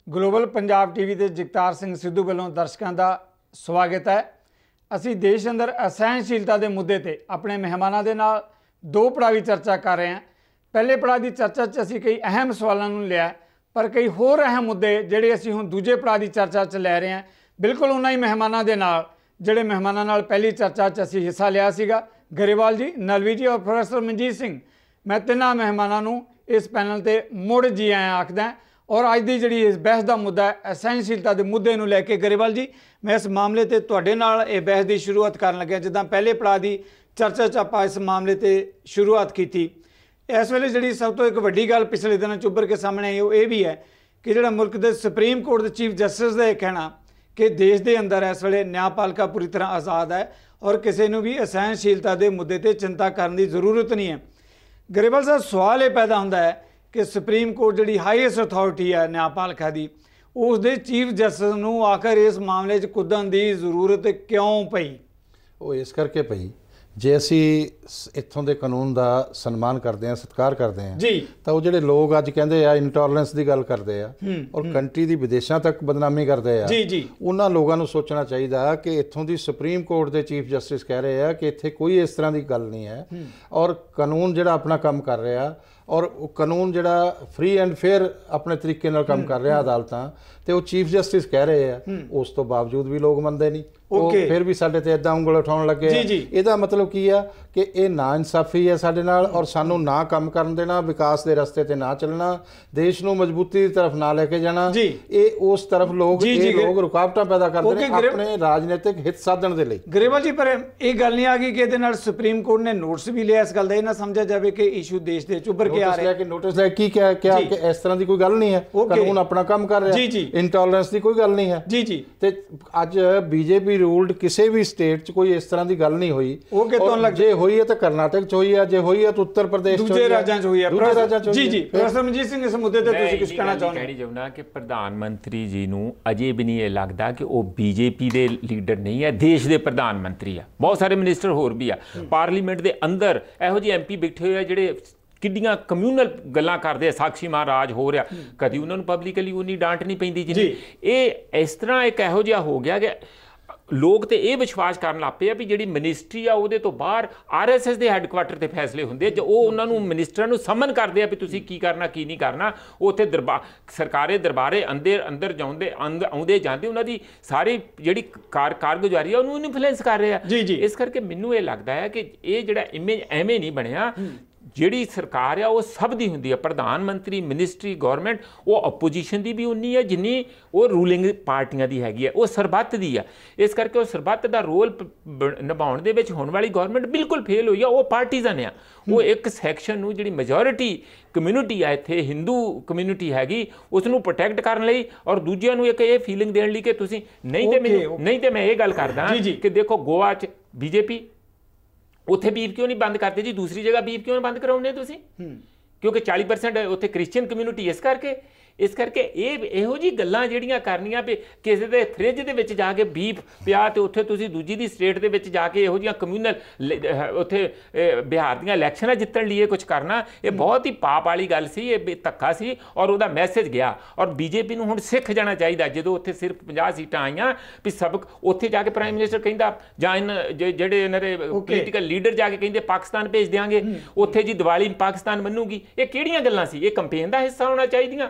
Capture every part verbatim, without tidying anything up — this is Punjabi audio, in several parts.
ग्लोबल पंजाब टीवी ते जगतार सिंह सिद्धू वालों दर्शकों का स्वागत है। असी देश अंदर असहनशीलता के मुद्दे ते अपने मेहमानों के नाल दो पड़ावी चर्चा कर रहे हैं। पहले पड़ाव की चर्चा च असी कई अहम सवालों को लिया, पर कई होर अहम मुद्दे जिहड़े असी हुण दूजे पड़ाव की चर्चा च लै रहे हैं। बिल्कुल उन्हां ही मेहमानों के नाल जिहड़े मेहमानों नाल पहली चर्चा च असी हिस्सा लिया सीगा, गरेवाल जी, नलवी जी और प्रोफैसर मनजीत सिंह। मैं तिन्हां मेहमानों नूं इस पैनल ते मुड़ जी आया आखदा। और अज की जी इस बहस का मुद्दा है असहनशीलता के मुद्दे को लैके। गरेवाल जी, मैं इस मामले ते तुहाडे नाल इह बहस की शुरुआत करन लग्या। जिद्दां पहले पड़ाव की चर्चा च आपां इस मामले ते शुरुआत की, इस वेले जी सब तो एक वड्डी गल पिछले दिनों चुभर के सामने आई, वो ये भी है कि जिहड़ा मुल्क के सुप्रीम कोर्ट के चीफ जस्टिस का यह कहना कि देश के अंदर इस वेले न्यायपालिका पूरी तरह आज़ाद है और किसी को भी असहनशीलता के मुद्दे पर चिंता करने की जरूरत नहीं है। गरेवाल साहब, सवाल ये पैदा होता है कि सुप्रीम कोर्ट जी हाईएस्ट अथॉरिटी है न्यायपालिका की, उसके चीफ जस्टिस को आखिर इस मामले कुदन की जरूरत क्यों पई? वो इस करके पई जे असी इत्थों के कानून का सन्मान करते हैं, सत्कार करते हैं जी, तो वो जो लोग अज कहते हैं इंटॉलरेंस की गल करते हैं और कंट्री की विदेशों तक बदनामी करते हैं जी जी, उन्होंने लोगों को सोचना चाहिए कि इत्थों की सुप्रीम कोर्ट के चीफ जस्टिस कह रहे हैं कि इत्थे कोई इस तरह की गल नहीं है और कानून जो अपना काम कर रहा और कानून जोड़ा फ्री एंड फेयर अपने तरीके नाल काम कर रहा अदालतां, तो वो चीफ जस्टिस कह रहे हैं, उस तो बावजूद भी लोग मनते नहीं। वो फिर भी साडे ते इदां उंगल उठाउण लगे। इहदा मतलब की है कि ये ना इंसाफी है साडे नाल और सानू ना काम करन देना, विकास के रस्ते ते ना चलना, देश नूं मजबूती की तरफ ना लेके जाना, ये उस तरफ लोग ये लोग रुकावटां पैदा करते हैं अपने राजनीतिक हित साधन दे लई। गरेवाल जी, पर ये गल नहीं आ गई कि इहदे नाल सुप्रीम कोर्ट ने नोटिस भी लिया, इस गल दा ये ना समझा जाए कि इशू देश दे चुभर के आ रहे हैं। नोटिस ले की क्या क्या कि इस तरह की कोई गल नहीं है, कानून अपना काम कर रहा है, इंटॉलरेंस की कोई गल नहीं है जी जी। ते अज बीजेपी रूल्ड किसी भी स्टेट च कोई इस तरह की गल नहीं हुई। जे हुई है तो कर्नाटक च हुई है, जे हुई है तो उत्तर प्रदेश दूसरे राज्यों च हुई है। दूसरे राज्यों च जी जी। प्रोफेसर मनजीत सिंह, इस मुद्दे ते तुसीं कुछ कहना चाहुंदे? कहणी चाहुंदा कि प्रधानमंत्री जी नूं अजे भी नहीं ये लगता कि वो बीजेपी के लीडर नहीं है, देश के प्रधानमंत्री है। बहुत सारे मिनिस्टर होर भी आ पार्लीमेंट के अंदर इहो ਜਿਹੇ एम पी बैठे हुए ਜਿਹੜੇ किड्डियां कम्यूनल गल्लां करते, साक्षी महाराज हो रहा, कभी उन्होंने पब्लिकली उन्नी डांट नहीं पैंदी जी। ये इस तरह एक इहो जिहा हो गया कि लोग तो ये विश्वास करन लग पे भी जी मिनिस्ट्री आ वो तो बाहर आर एस एस के हैडकुआटर से फैसले होंगे, जो वो उन्होंने मिनिस्टरां नूं समन करते हैं भी तुसीं की करना की नहीं करना। उत्थे दरबार सरकारे दरबारे अंदर अंदर जाते आउंदे जाते उन्होंने सारी जी कार कारगुजारी है उन्होंने इन्फ्लुएंस कर रहे हैं जी जी। इस करके मैनूं ये लगता है कि ये जिहड़ा इमेज एवें नहीं बनया। जिहड़ी सरकार है वो सब दी हुंदी है, प्रधानमंत्री मिनिस्ट्री गौरमेंट वो अपोजिशन की भी उन्नी है जिन्नी वो रूलिंग पार्टियां दी हैगी है, वो सरबत दी है। इस करके वो सरबत का रोल निभाउण दे विच होण वाली गौरमेंट बिल्कुल फेल हुई है। वो पार्टीजन है, वो एक सैक्शन नूं जिहड़ी मेजोरिटी कम्यूनिटी है इत्थे हिंदू कम्यूनिटी हैगी उसनूं प्रोटैक्ट करन लई और दूजिआं नूं एक ये फीलिंग देण लई कि तुसीं नहीं ते मैनूं नहीं ते मैं ये गल करदा कि देखो गोवा च बीजेपी उत्थे बीफ क्यों नहीं बंद करते जी, दूसरी जगह बीफ क्यों बंद कराउने तुसीं? क्योंकि चालीस परसेंट उत्थे क्रिश्चियन कम्यूनिटी इस करके इस करके ये इहो जी गल्लां जिहड़ियां करनियां भी किसी दे फ्रिज दे विच जाके बीफ पिया ते उत्थे तुसीं दूजी दी स्टेट दे विच जाके इहो जिहियां कम्यूनल उत्थे बिहार दीयां इलैक्शनां जित्तण लिए कुछ करना, ये बहुत ही पाप वाली गल सी, ये धक्का सी और उहदा मैसेज गया। और बीजेपी नूं हुण सिੱਖ जाना चाहिए जदों उत्थे सिर्फ पचास सीटां आईयां भी सब उत्थे जाके प्राइम मिनिस्टर कहिंदा जां जिहड़े इन्हां दे पोलीटिकल लीडर जाके कहिंदे पाकिस्तान भेज देंगे, उत्थे जी दिवाली पाकिस्तान मन्नूगी। ये किहड़ियां गल्लां सी? ये कंपेन दा हिस्सा होना चाहिए।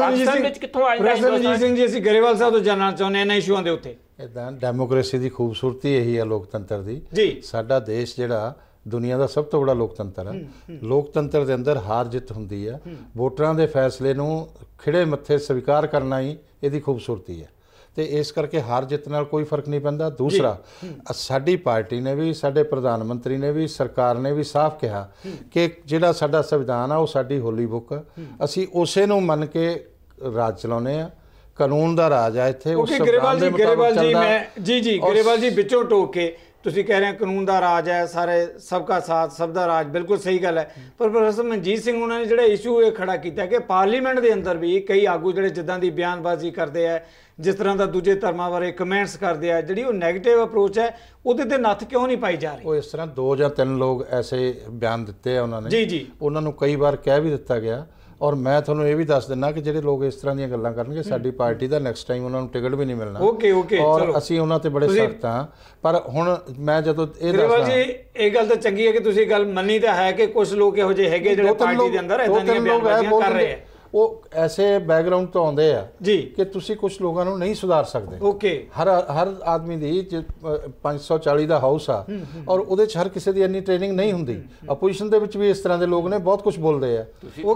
गरेवाल साहब तो जानना चाਹੁੰਦੇ ਇਹਨਾਂ ਇਸ਼ੂਆਂ ਦੇ ਉੱਤੇ। इदां डेमोक्रेसी की खूबसूरती यही है लोकतंत्र की जी। साडा देश जिहड़ा दुनिया का सब तो बड़ा लोकतंत्र है, लोकतंत्र के अंदर हार जित होंदी है, वोटरां दे फैसले नूं खिड़े मत्थे स्वीकार करना ही इहदी खूबसूरती है। तो इस करके हार जित नाल कोई फर्क नहीं पैंदा। दूसरा, साडी पार्टी ने भी साडे प्रधानमंत्री ने भी सरकार ने भी साफ कहा कि जिहड़ा साडा संविधान आ वो साडी होली बुक है, असीं उसे नूं मन के राज चलाउने आ, कानून का राज है इत्थे। गरेवाल जी गरेवाल जी मैं जी जी गरेवाल जी विचों टोक के तुसीं कह रहे हैं कानून का राज है, सारे सबका साथ सबका राज, बिल्कुल सही गल है। पर प्रोफैसर मनजीत सिंह उन्होंने जो इशू ये खड़ा किया कि पार्लीमेंट के अंदर भी कई आगू जो जिदा की बयानबाजी करते हैं, जिस तरह का दूजे धर्मां बारे कमेंट्स करते हैं, जी नैगेटिव अप्रोच है ਉਹਦੇ ਤੇ ਨੱਥ क्यों नहीं पाई जा रही? वो इस तरह दो या तीन लोग ऐसे बयान दिते हैं उन्होंने जी जी, उन्होंने कई बार कह भी दिता गया ਔਰ ਮੈਂ ਤੁਹਾਨੂੰ ਇਹ ਵੀ ਦੱਸ ਦਿੰਦਾ ਕਿ ਜਿਹੜੇ ਲੋਕ ਇਸ ਤਰ੍ਹਾਂ ਦੀਆਂ ਗੱਲਾਂ ਕਰਨਗੇ ਸਾਡੀ ਪਾਰਟੀ ਦਾ ਨੈਕਸਟ ਟਾਈਮ ਉਹਨਾਂ ਨੂੰ ਟਿਕਟ ਵੀ ਨਹੀਂ ਮਿਲਣਾ। ਓਕੇ ਓਕੇ ਔਰ ਅਸੀਂ ਉਹਨਾਂ ਤੇ ਬੜੇ ਸਖਤ ਹਾਂ। ਪਰ ਹੁਣ ਮੈਂ ਜਦੋਂ ਇਹ ਦੱਸਦਾ ਜੀ ਇਹ ਗੱਲ ਤਾਂ ਚੰਗੀ ਹੈ ਕਿ ਤੁਸੀਂ ਗੱਲ ਮੰਨੀ ਤਾਂ ਹੈ ਕਿ ਕੁਝ ਲੋਕ ਇਹੋ ਜਿਹੇ ਹੈਗੇ ਜਿਹੜੇ ਪਾਰਟੀ ਦੇ ਅੰਦਰ ਇਦਾਂ ਦੀਆਂ ਬਿਆਨਬਾਜ਼ੀਆਂ ਕਰ ਰਹੇ ਆ। ਉਹ ਐਸੇ ਬੈਕਗ੍ਰਾਉਂਡ ਤੋਂ ਆਉਂਦੇ ਆ ਜੀ ਕਿ ਤੁਸੀਂ ਕੁਝ ਲੋਕਾਂ ਨੂੰ ਨਹੀਂ ਸੁਧਾਰ ਸਕਦੇ। ਓਕੇ ਹਰ ਹਰ ਆਦਮੀ ਦੀ ਪੰਜ ਸੌ ਚਾਲੀ ਦਾ ਹਾਊਸ ਆ ਔਰ ਉਹਦੇ ਚ ਹਰ ਕਿਸੇ ਦੀ ਇੰਨੀ ਟ੍ਰੇਨਿੰਗ ਨਹੀਂ ਹੁੰਦੀ। ਆਪੋਜੀਸ਼ਨ ਦੇ ਵਿੱਚ ਵੀ ਇਸ ਤਰ੍ਹਾਂ ਦੇ ਲੋਕ ਨੇ, ਬਹੁਤ ਕੁਝ ਬੋਲਦੇ ਆ।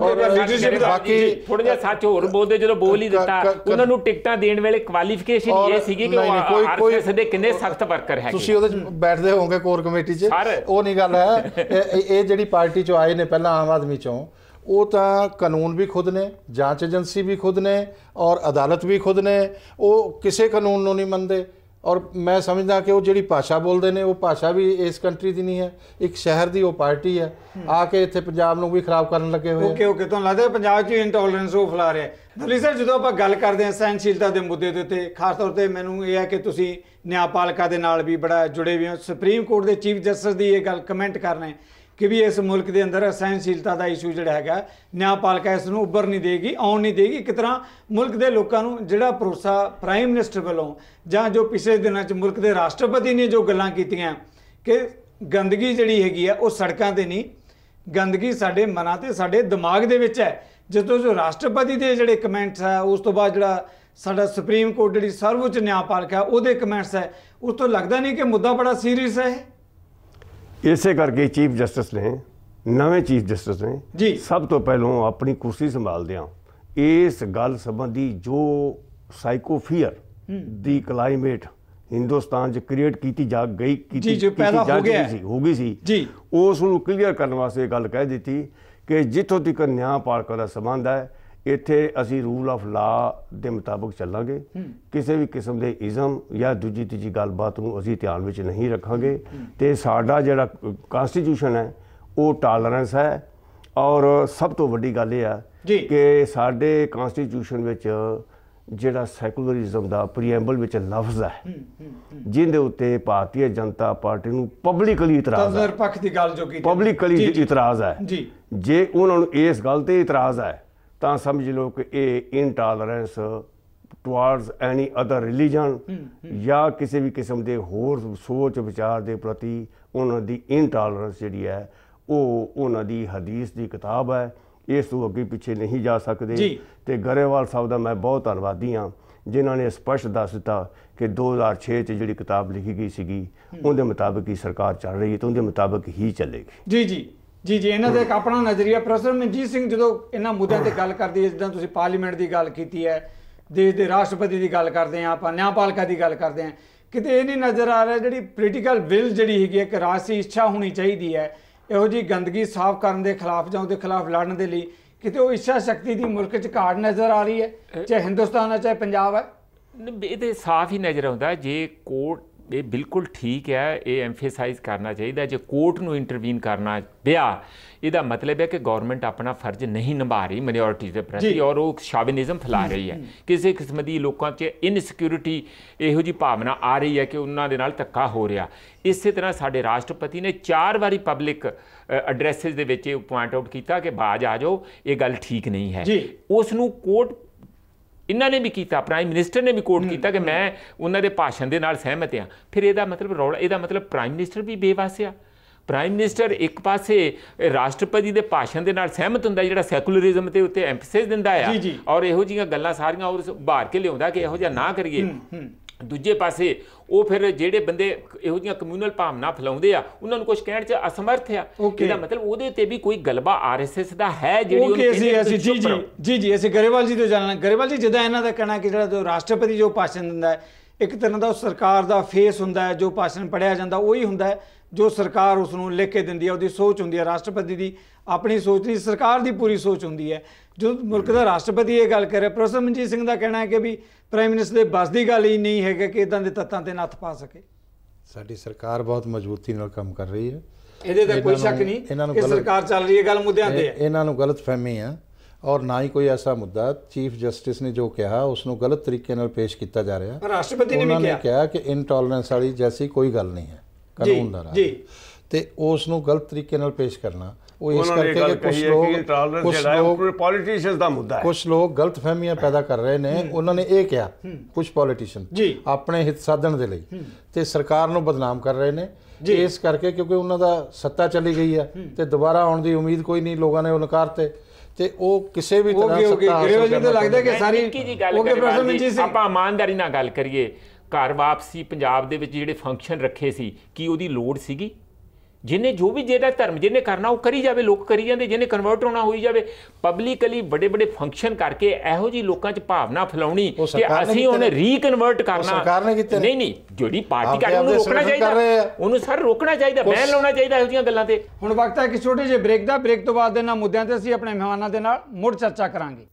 ਬਾਕੀ ਥੋੜਾ ਜਿਹਾ ਸੱਚ ਹੋਰ ਬੋਲਦੇ, ਜਦੋਂ ਬੋਲ ਹੀ ਦਿੱਤਾ ਉਹਨਾਂ ਨੂੰ ਟਿਕਟਾਂ ਦੇਣ ਵੇਲੇ ਕੁਆਲੀਫਿਕੇਸ਼ਨ ਇਹ ਸੀਗੀ ਕਿ ਉਹ ਆਰਐਸਐਸ ਦੇ ਕਿੰਨੇ ਸਖਤ ਵਰਕਰ ਹੈਗੇ। ਤੁਸੀਂ ਉਹਦੇ ਚ ਬੈਠਦੇ ਹੋਵੋਗੇ ਕੋਰ ਕਮੇਟੀ 'ਚ, ਉਹ ਨਹੀਂ ਗੱਲ ਹੈ। ਇਹ ਜਿਹੜੀ ਪਾਰਟੀ ਚੋਂ ਆਏ ਨੇ ਪਹਿਲਾਂ ਆਮ ਆਦਮੀ ਚੋਂ, ਉਹ ਤਾਂ ਕਾਨੂੰਨ ਵੀ ਖੁਦ ਨੇ, ਜਾਂਚ ਏਜੰਸੀ ਵੀ ਖੁਦ ਨੇ ਔਰ ਅਦਾਲਤ ਵੀ ਖੁਦ ਨੇ। ਉਹ ਕਿਸੇ ਕਾਨੂੰਨ ਨੂੰ ਨਹੀਂ ਮੰਨਦੇ ਔਰ ਮੈਂ ਸਮਝਦਾ ਕਿ ਉਹ ਜਿਹੜੀ ਭਾਸ਼ਾ ਬੋਲਦੇ ਨੇ ਉਹ ਭਾਸ਼ਾ ਵੀ ਇਸ ਕੰਟਰੀ ਦੀ ਨਹੀਂ ਹੈ। ਇੱਕ ਸ਼ਹਿਰ ਦੀ ਉਹ ਪਾਰਟੀ ਹੈ, ਆ ਕੇ ਇੱਥੇ ਪੰਜਾਬ ਨੂੰ ਵੀ ਖਰਾਬ ਕਰਨ ਲੱਗੇ ਹੋਏ। ਓਕੇ ਓਕੇ ਤੁਹਾਨੂੰ ਲੱਗਦਾ ਪੰਜਾਬ 'ਚ ਇੰਟੋਲਰੈਂਸ ਉਹ ਫੈਲਾ ਰਿਹਾ। ਦਲੀ ਸਰ, ਜਦੋਂ ਆਪਾਂ ਗੱਲ ਕਰਦੇ ਹਾਂ ਸਹਿਣਸ਼ੀਲਤਾ ਦੇ ਮੁੱਦੇ ਦੇ ਉੱਤੇ, ਖਾਸ ਤੌਰ ਤੇ ਮੈਨੂੰ ਇਹ ਹੈ ਕਿ ਤੁਸੀਂ ਨਿਆਂਪਾਲਿਕਾ ਦੇ ਨਾਲ ਵੀ ਬੜਾ ਜੁੜੇ ਹੋਏ ਹੋ। ਸੁਪਰੀਮ ਕੋਰਟ ਦੇ ਚੀਫ ਜਸਟਿਸ ਦੀ ਇਹ ਗੱਲ ਕਮੈਂਟ ਕਰ ਰਹੇ ਕਿ ਵੀ ਇਸ ਮੁਲਕ ਦੇ ਅੰਦਰ ਸਹਿਣਸ਼ੀਲਤਾ ਦਾ ਇਸ਼ੂ ਜਿਹੜਾ ਹੈਗਾ, ਨਿਆਂਪਾਲਿਕਾ ਇਸ ਨੂੰ ਉੱਭਰ ਨਹੀਂ ਦੇਗੀ, ਆਉਣ ਨਹੀਂ ਦੇਗੀ। ਇੱਕ ਤਰ੍ਹਾਂ ਮੁਲਕ ਦੇ ਲੋਕਾਂ ਨੂੰ ਜਿਹੜਾ ਭਰੋਸਾ ਪ੍ਰਾਈਮ ਮਿਨਿਸਟਰ ਵੱਲੋਂ ਜਾਂ ਜੋ ਪਿਛਲੇ ਦਿਨਾਂ 'ਚ ਮੁਲਕ ਦੇ ਰਾਸ਼ਟਰਪਤੀ ਨੇ ਜੋ ਗੱਲਾਂ ਕੀਤੀਆਂ ਕਿ ਗੰਦਗੀ ਜਿਹੜੀ ਹੈਗੀ ਆ ਉਹ ਸੜਕਾਂ ਤੇ ਨਹੀਂ, ਗੰਦਗੀ ਸਾਡੇ ਮਨਾਂ ਤੇ ਸਾਡੇ ਦਿਮਾਗ ਦੇ ਵਿੱਚ ਹੈ। ਜਦੋਂ ਜੋ ਰਾਸ਼ਟਰਪਤੀ ਦੇ ਜਿਹੜੇ ਕਮੈਂਟਸ ਹੈ, ਉਸ ਤੋਂ ਬਾਅਦ ਜਿਹੜਾ ਸਾਡਾ ਸੁਪਰੀਮ ਕੋਰਟ ਜਿਹੜੀ ਸਰਵਉੱਚ ਨਿਆਂਪਾਲਿਕਾ ਉਹਦੇ ਕਮੈਂਟਸ ਹੈ, ਉਸ ਤੋਂ ਲੱਗਦਾ ਨਹੀਂ ਕਿ ਮੁੱਦਾ ਬੜਾ ਸੀਰੀਅਸ ਹੈ। ਇਸੇ ਕਰਕੇ ਚੀਫ ਜਸਟਿਸ ਨੇ, ਨਵੇਂ ਚੀਫ ਜਸਟਿਸ ਨੇ ਜੀ ਸਭ ਤੋਂ ਪਹਿਲਾਂ ਆਪਣੀ ਕੁਰਸੀ ਸੰਭਾਲਦਿਆਂ ਇਸ ਗੱਲ ਸੰਬੰਧੀ ਜੋ ਸਾਈਕੋਫੀਅਰ ਦੀ ਕਲਾਈਮੇਟ ਹਿੰਦੁਸਤਾਨ 'ਚ ਕ੍ਰੀਏਟ ਕੀਤੀ ਜਾ ਗਈ ਕੀਤੀ ਜੋ ਪੈਦਾ ਹੋ ਗਿਆ ਸੀ ਹੋ ਗਈ ਸੀ ਜੀ, ਉਸ ਨੂੰ ਕਲੀਅਰ ਕਰਨ ਵਾਸਤੇ ਗੱਲ ਕਹਿ ਦਿੱਤੀ ਕਿ ਜਿੱਥੋਂ ਤੱਕ ਨਿਆਂਪਾਲਿਕਾ ਦਾ ਸੰਬੰਧ ਹੈ, ਇੱਥੇ ਅਸੀਂ ਰੂਲ ਆਫ ਲਾ ਦੇ ਮੁਤਾਬਕ ਚੱਲਾਂਗੇ। ਕਿਸੇ ਵੀ ਕਿਸਮ ਦੇ ਇਜ਼ਮ ਜਾਂ ਦੂਜੀ ਤੀਜੀ ਗੱਲਬਾਤ ਨੂੰ ਅਸੀਂ ਧਿਆਨ ਵਿੱਚ ਨਹੀਂ ਰੱਖਾਂਗੇ। ਤੇ ਸਾਡਾ ਜਿਹੜਾ ਕਨਸਟੀਟਿਊਸ਼ਨ ਹੈ ਉਹ ਟਾਲਰੈਂਸ ਹੈ। ਔਰ ਸਭ ਤੋਂ ਵੱਡੀ ਗੱਲ ਇਹ ਹੈ ਕਿ ਸਾਡੇ ਕਨਸਟੀਟਿਊਸ਼ਨ ਵਿੱਚ ਜਿਹੜਾ ਸੈਕੂਲਰਿਜ਼ਮ ਦਾ ਪ੍ਰੀਐਂਬਲ ਵਿੱਚ ਲਫ਼ਜ਼ ਹੈ, ਜਿਹਦੇ ਉੱਤੇ ਭਾਰਤੀ ਜਨਤਾ ਪਾਰਟੀ ਨੂੰ ਪਬਲਿਕਲੀ ਇਤਰਾਜ਼ ਹੈ, ਨਿਰਪੱਖ ਦੀ ਗੱਲ ਜੋ ਕੀਤੀ ਪਬਲਿਕਲੀ ਇਤਰਾਜ਼ ਹੈ। ਜੇ ਉਹਨਾਂ ਨੂੰ ਇਸ ਗੱਲ ਤੇ ਇਤਰਾਜ਼ ਹੈ ਤਾਂ ਸਮਝ ਲਓ ਕਿ ਇਹ ਇਨਟਾਲਰੈਂਸ ਟੁਆਰਡਸ ਐਨੀ ਅਦਰ ਰਿਲੀਜਨ ਜਾਂ ਕਿਸੇ ਵੀ ਕਿਸਮ ਦੇ ਹੋਰ ਸੋਚ ਵਿਚਾਰ ਦੇ ਪ੍ਰਤੀ ਉਹਨਾਂ ਦੀ ਇਨਟਾਲਰੈਂਸ ਜਿਹੜੀ ਹੈ ਉਹ ਉਹਨਾਂ ਦੀ ਹਦੀਸ ਦੀ ਕਿਤਾਬ ਹੈ। ਇਸ ਤੋਂ ਅੱਗੇ ਪਿੱਛੇ ਨਹੀਂ ਜਾ ਸਕਦੇ। ਤੇ ਗਰੇਵਾਲ ਸਾਹਿਬ ਦਾ ਮੈਂ ਬਹੁਤ ਧੰਨਵਾਦੀ ਹਾਂ ਜਿਨ੍ਹਾਂ ਨੇ ਸਪਸ਼ਟ ਦੱਸ ਦਿੱਤਾ ਕਿ ਦੋ ਹਜ਼ਾਰ ਛੇ 'ਚ ਜਿਹੜੀ ਕਿਤਾਬ ਲਿਖੀ ਗਈ ਸੀਗੀ ਉਹਦੇ ਮੁਤਾਬਕ ਹੀ ਸਰਕਾਰ ਚੱਲ ਰਹੀ ਹੈ ਤੇ ਉਹਦੇ ਮੁਤਾਬਕ ਹੀ ਚੱਲੇਗੀ। ਜੀ ਜੀ ਜੀ ਜੀ ਇਹਨਾਂ ਦਾ ਇੱਕ ਆਪਣਾ ਨਜ਼ਰੀਆ। ਪ੍ਰੋਫੈਸਰ ਮਨਜੀਤ ਸਿੰਘ ਜਦੋਂ ਇਹਨਾਂ ਮੁੱਦਿਆਂ ਤੇ ਗੱਲ ਕਰਦੀ ਹੈ, ਜਿੱਦਾਂ ਤੁਸੀਂ ਪਾਰਲੀਮੈਂਟ ਦੀ ਗੱਲ ਕੀਤੀ ਹੈ, ਦੇਸ਼ ਦੇ ਰਾਸ਼ਟਰਪਤੀ ਦੀ ਗੱਲ ਕਰਦੇ ਹਾਂ, ਆਪਾਂ ਨਿਆਂਪਾਲਿਕਾ ਦੀ ਗੱਲ ਕਰਦੇ ਹਾਂ, ਕਿਤੇ ਇਹ ਨਹੀਂ ਨਜ਼ਰ ਆ ਰਿਹਾ ਜਿਹੜੀ ਪੋਲੀਟੀਕਲ ਵਿਲ ਜਿਹੜੀ ਹੈਗੀ ਹੈ ਕਿ ਰਾਜਸੀ ਇੱਛਾ ਹੋਣੀ ਚਾਹੀਦੀ ਹੈ ਇਹੋ ਜਿਹੀ ਗੰਦਗੀ ਸਾਫ਼ ਕਰਨ ਦੇ ਖਿਲਾਫ ਜਾਂ ਉਹਦੇ ਖਿਲਾਫ ਲੜਨ ਦੇ ਲਈ, ਕਿਤੇ ਉਹ ਇੱਛਾ ਸ਼ਕਤੀ ਦੀ ਮੁਲਕ 'ਚ ਘਾਟ ਨਜ਼ਰ ਆ ਰਹੀ ਹੈ, ਚਾਹੇ ਹਿੰਦੁਸਤਾਨ ਹੈ ਚਾਹੇ ਪੰਜਾਬ ਹੈ। ਇਹ ਸਾਫ਼ ਹੀ ਨਜ਼ਰ ਆਉਂਦਾ। ਜੇ ਕੋਰਟ ਇਹ ਬਿਲਕੁਲ ਠੀਕ ਹੈ, ਇਹ ਐਮਫੇਸਾਈਜ਼ ਕਰਨਾ ਚਾਹੀਦਾ, ਜੇ ਕੋਰਟ ਨੂੰ ਇੰਟਰਵੀਨ ਕਰਨਾ ਪਿਆ ਇਹਦਾ ਮਤਲਬ ਹੈ ਕਿ ਗਵਰਨਮੈਂਟ ਆਪਣਾ ਫਰਜ਼ ਨਹੀਂ ਨਿਭਾ ਰਹੀ ਮਾਈਨੋਰਿਟੀਜ਼ ਦੇ ਪ੍ਰਤੀ ਔਰ ਉਹ ਸ਼ਾਵਿਨਿਜ਼ਮ ਫੈਲਾ ਰਹੀ ਹੈ। ਕਿਸੇ ਕਿਸਮ ਦੀ ਲੋਕਾਂ 'ਚ ਇਨਸਿਕਿਉਰਿਟੀ ਇਹੋ ਜਿਹੀ ਭਾਵਨਾ ਆ ਰਹੀ ਹੈ ਕਿ ਉਹਨਾਂ ਦੇ ਨਾਲ ਧੱਕਾ ਹੋ ਰਿਹਾ। ਇਸੇ ਤਰ੍ਹਾਂ ਸਾਡੇ ਰਾਸ਼ਟਰਪਤੀ ਨੇ ਚਾਰ ਵਾਰੀ ਪਬਲਿਕ ਐਡਰੈਸਿਸ ਦੇ ਵਿੱਚ ਇਹ ਪੁਆਇੰਟ ਆਊਟ ਕੀਤਾ ਕਿ ਬਾਜ ਆ ਜਾਓ, ਇਹ ਗੱਲ ਠੀਕ ਨਹੀਂ ਹੈ। ਉਸ ਨੂੰ ਕੋਰਟ ਇਹਨਾਂ ਨੇ ਵੀ ਕੀਤਾ, ਪ੍ਰਾਈਮ ਮਿਨਿਸਟਰ ਨੇ ਵੀ ਕੋਟ ਕੀਤਾ ਕਿ ਮੈਂ ਉਹਨਾਂ ਦੇ ਭਾਸ਼ਣ ਦੇ ਨਾਲ ਸਹਿਮਤ ਹਾਂ। ਫਿਰ ਇਹਦਾ ਮਤਲਬ ਰੌਲਾ, ਇਹਦਾ ਮਤਲਬ ਪ੍ਰਾਈਮ ਮਿਨਿਸਟਰ ਵੀ ਬੇਵਸ ਆ। ਪ੍ਰਾਈਮ ਮਿਨਿਸਟਰ ਇੱਕ ਪਾਸੇ ਰਾਸ਼ਟਰਪਤੀ ਦੇ ਭਾਸ਼ਣ ਦੇ ਨਾਲ ਸਹਿਮਤ ਹੁੰਦਾ ਜਿਹੜਾ ਸੈਕੂਲਰਿਜ਼ਮ ਦੇ ਉੱਤੇ ਐਮਫੈਸਿਸ ਦਿੰਦਾ ਆ ਔਰ ਇਹੋ ਜਿਹੀਆਂ ਗੱਲਾਂ ਸਾਰੀਆਂ ਉਹ ਉਭਾਰ ਕੇ ਲਿਆਉਂਦਾ ਕਿ ਇਹੋ ਜਿਹਾ ਨਾ ਕਰੀਏ। ਦੂਜੇ ਪਾਸੇ ਉਹ ਫਿਰ ਜਿਹੜੇ ਬੰਦੇ ਇਹੋ ਜਿਹੀਆਂ ਕਮਿਊਨਲ ਭਾਵਨਾ ਫੈਲਾਉਂਦੇ ਆ ਉਹਨਾਂ ਨੂੰ ਕੁਝ ਕਹਿਣ 'ਚ ਅਸਮਰਥ ਆ। ਇਹਦਾ ਮਤਲਬ ਉਹਦੇ ਉੱਤੇ ਵੀ ਕੋਈ ਗਲਬਾ ਆਰਐਸਐਸ ਦਾ ਹੈ ਜਿਹੜੀ ਜੀ ਜੀ ਜੀ ਜੀ ਅਸੀਂ ਗਰੇਵਾਲ ਜੀ ਤੋਂ ਜਾਣਨਾ। ਗਰੇਵਾਲ ਜੀ, ਜਿੱਦਾਂ ਇਹਨਾਂ ਦਾ ਕਹਿਣਾ ਕਿ ਜਿਹੜਾ ਰਾਸ਼ਟਰਪਤੀ ਜੋ ਭਾਸ਼ਣ ਦਿੰਦਾ ਹੈ ਇੱਕ ਤਰ੍ਹਾਂ ਦਾ ਉਹ ਸਰਕਾਰ ਦਾ ਫੇਸ ਹੁੰਦਾ ਹੈ, ਜੋ ਭਾਸ਼ਣ ਪੜ੍ਹਿਆ ਜਾਂਦਾ ਉਹੀ ਹੁੰਦਾ ਹੈ ਜੋ ਸਰਕਾਰ ਉਸ ਨੂੰ ਲਿਖ ਕੇ ਦਿੰਦੀ ਹੈ, ਉਹਦੀ ਸੋਚ ਹੁੰਦੀ ਹੈ। ਰਾਸ਼ਟਰਪਤੀ ਦੀ ਆਪਣੀ ਸੋਚ ਨਹੀਂ, ਸਰਕਾਰ ਦੀ ਪੂਰੀ ਸੋਚ ਹੁੰਦੀ ਹੈ। ਜੋ ਮੁਲਕ ਦਾ ਰਾਸ਼ਟਰਪਤੀ ਇਹ ਗੱਲ ਕਰੇ, ਪ੍ਰੋਫੈਸਰ ਮਨਜੀਤ ਸਿੰਘ ਦਾ ਕਹਿਣਾ ਹੈ ਕਿ ਵੀ ਪ੍ਰਾਈਮ ਮਿਨਿਸਟਰ ਦੇ ਬਸ ਦੀ ਗੱਲ ਹੀ ਨਹੀਂ ਹੈਗਾ ਕਿ ਇੱਦਾਂ ਦੇ ਤੱਤਾਂ ਤੇ ਨੱਥ ਪਾ ਸਕੇ। ਸਾਡੀ ਸਰਕਾਰ ਬਹੁਤ ਮਜ਼ਬੂਤੀ ਨਾਲ ਕੰਮ ਕਰ ਰਹੀ ਹੈ, ਇਹਦੇ ਤੇ ਕੋਈ ਸ਼ੱਕ ਨਹੀਂ ਕਿ ਸਰਕਾਰ ਚੱਲ ਰਹੀ ਹੈ। ਗੱਲ ਮੁੱਦਿਆਂ ਤੇ ਹੈ, ਇਹਨਾਂ ਨੂੰ ਗਲਤ ਫਹਿਮੀ ਆ ਔਰ ਨਾ ਹੀ ਕੋਈ ਐਸਾ ਮੁੱਦਾ ਚੀਫ ਜਸਟਿਸ ਨੇ ਜੋ ਕਿਹਾ ਉਸ ਨੂੰ ਗਲਤ ਤਰੀਕੇ ਨਾਲ ਪੇਸ਼ ਕੀਤਾ ਜਾ ਰਿਹਾ। ਰਾਸ਼ਟਰਪਤੀ ਨੇ ਵੀ ਕਿਹਾ ਕਿ ਇਨਟੋਲਰੈਂਸ ਵਾਲੀ ਜੈਸੀ ਕੋਈ ਗੱਲ ਨਹੀਂ ਹੈ ਕਾਨੂੰਨ ਦਾ ਰਾਜ। ਤੇ ਉਸ ਨੂੰ ਗਲਤ ਤਰੀਕੇ ਨਾਲ ਪੇਸ਼ ਕਰਨਾ। ਉਹ ਇਸ ਕਰਕੇ ਕਿ ਕੁਝ ਲੋਕ ਕੁਝ ਲੋਕ ਪੋਲੀਟੀਸ਼ੀਅਨਸ ਦਾ ਮੁੱਦਾ ਹੈ, ਕੁਝ ਲੋਕ ਗਲਤ ਫਹਿਮੀਆਂ ਪੈਦਾ ਕਰ ਰਹੇ ਨੇ। ਉਹਨਾਂ ਨੇ ਇਹ ਕਿਹਾ ਕੁਝ ਪੋਲੀਟੀਸ਼ੀਅਨ ਆਪਣੇ ਹਿੱਤ ਸਾਧਣ ਦੇ ਲਈ ਤੇ ਸਰਕਾਰ ਨੂੰ ਬਦਨਾਮ ਕਰ ਰਹੇ ਨੇ। ਇਸ ਕਰਕੇ ਕਿਉਂਕਿ ਉਹਨਾਂ ਦਾ ਸੱਤਾ ਚਲੀ ਗਈ ਹੈ ਤੇ ਦੁਬਾਰਾ ਆਉਣ ਦੀ ਉਮੀਦ ਕੋਈ ਨਹੀਂ, ਲੋਕਾਂ ਨੇ ਉਹ ਨਕਾਰ ਤੇ ਤੇ ਉਹ ਕਿਸੇ ਵੀ ਤਰ੍ਹਾਂ ਸੱਤਾ ਗਰੇਵਾਲ ਜੀ ਤਾਂ ਲੱਗਦਾ ਕਿ ਸਾਰੀ ਆਪਾਂ ਇਮਾਨਦਾਰੀ ਨਾਲ ਗੱਲ ਕਰੀਏ, ਘਰ ਵਾਪਸੀ ਪੰਜਾਬ ਦੇ ਵਿੱਚ ਜਿਹੜੇ ਫੰਕਸ਼ਨ ਰੱਖੇ ਸੀ ਕੀ ਉਹਦੀ ਲੋੜ ਸੀਗੀ? ਜਿਹਨੇ ਜੋ ਵੀ ਜਿਹੜਾ ਧਰਮ ਜਿਹਨੇ ਕਰਨਾ ਉਹ ਕਰੀ ਜਾਵੇ, ਲੋਕ ਕਰੀ ਜਾਂਦੇ, ਜਿਹਨੇ ਕਨਵਰਟ ਹੋਣਾ ਹੋਈ ਜਾਵੇ। ਪਬਲਿਕਲੀ ਵੱਡੇ ਵੱਡੇ ਫੰਕਸ਼ਨ ਕਰਕੇ ਇਹੋ ਜਿਹੀ ਲੋਕਾਂ 'ਚ ਭਾਵਨਾ ਫੈਲਾਉਣੀ ਕਿ ਅਸੀਂ ਹੁਣ ਰੀਕਨਵਰਟ ਕਰਨਾ, ਨਹੀਂ ਨਹੀਂ ਜਿਹੜੀ ਪਾਰਟੀ ਕਰ ਉਹਨੂੰ ਰੋਕਣਾ ਚਾਹੀਦਾ, ਉਹਨੂੰ ਸਰ ਰੋਕਣਾ ਚਾਹੀਦਾ, ਬੈਨ ਲਾਉਣਾ ਚਾਹੀਦਾ ਇਹੋ ਜਿਹੀਆਂ ਗੱਲਾਂ ਤੇ। ਹੁਣ ਵਕਤ ਹੈ ਕਿ ਛੋਟੇ ਜਿਹੇ ਬ੍ਰੇਕ ਦਾ। ਬ੍ਰੇਕ ਤੋਂ ਬਾਅਦ ਇਹਨਾਂ ਮੁੱਦਿਆਂ ਤੇ ਅਸੀਂ ਆਪਣੇ ਮਹਿਮਾਨਾਂ ਦੇ ਨਾਲ ਮੁੜ ਚਰਚਾ ਕਰਾਂਗੇ।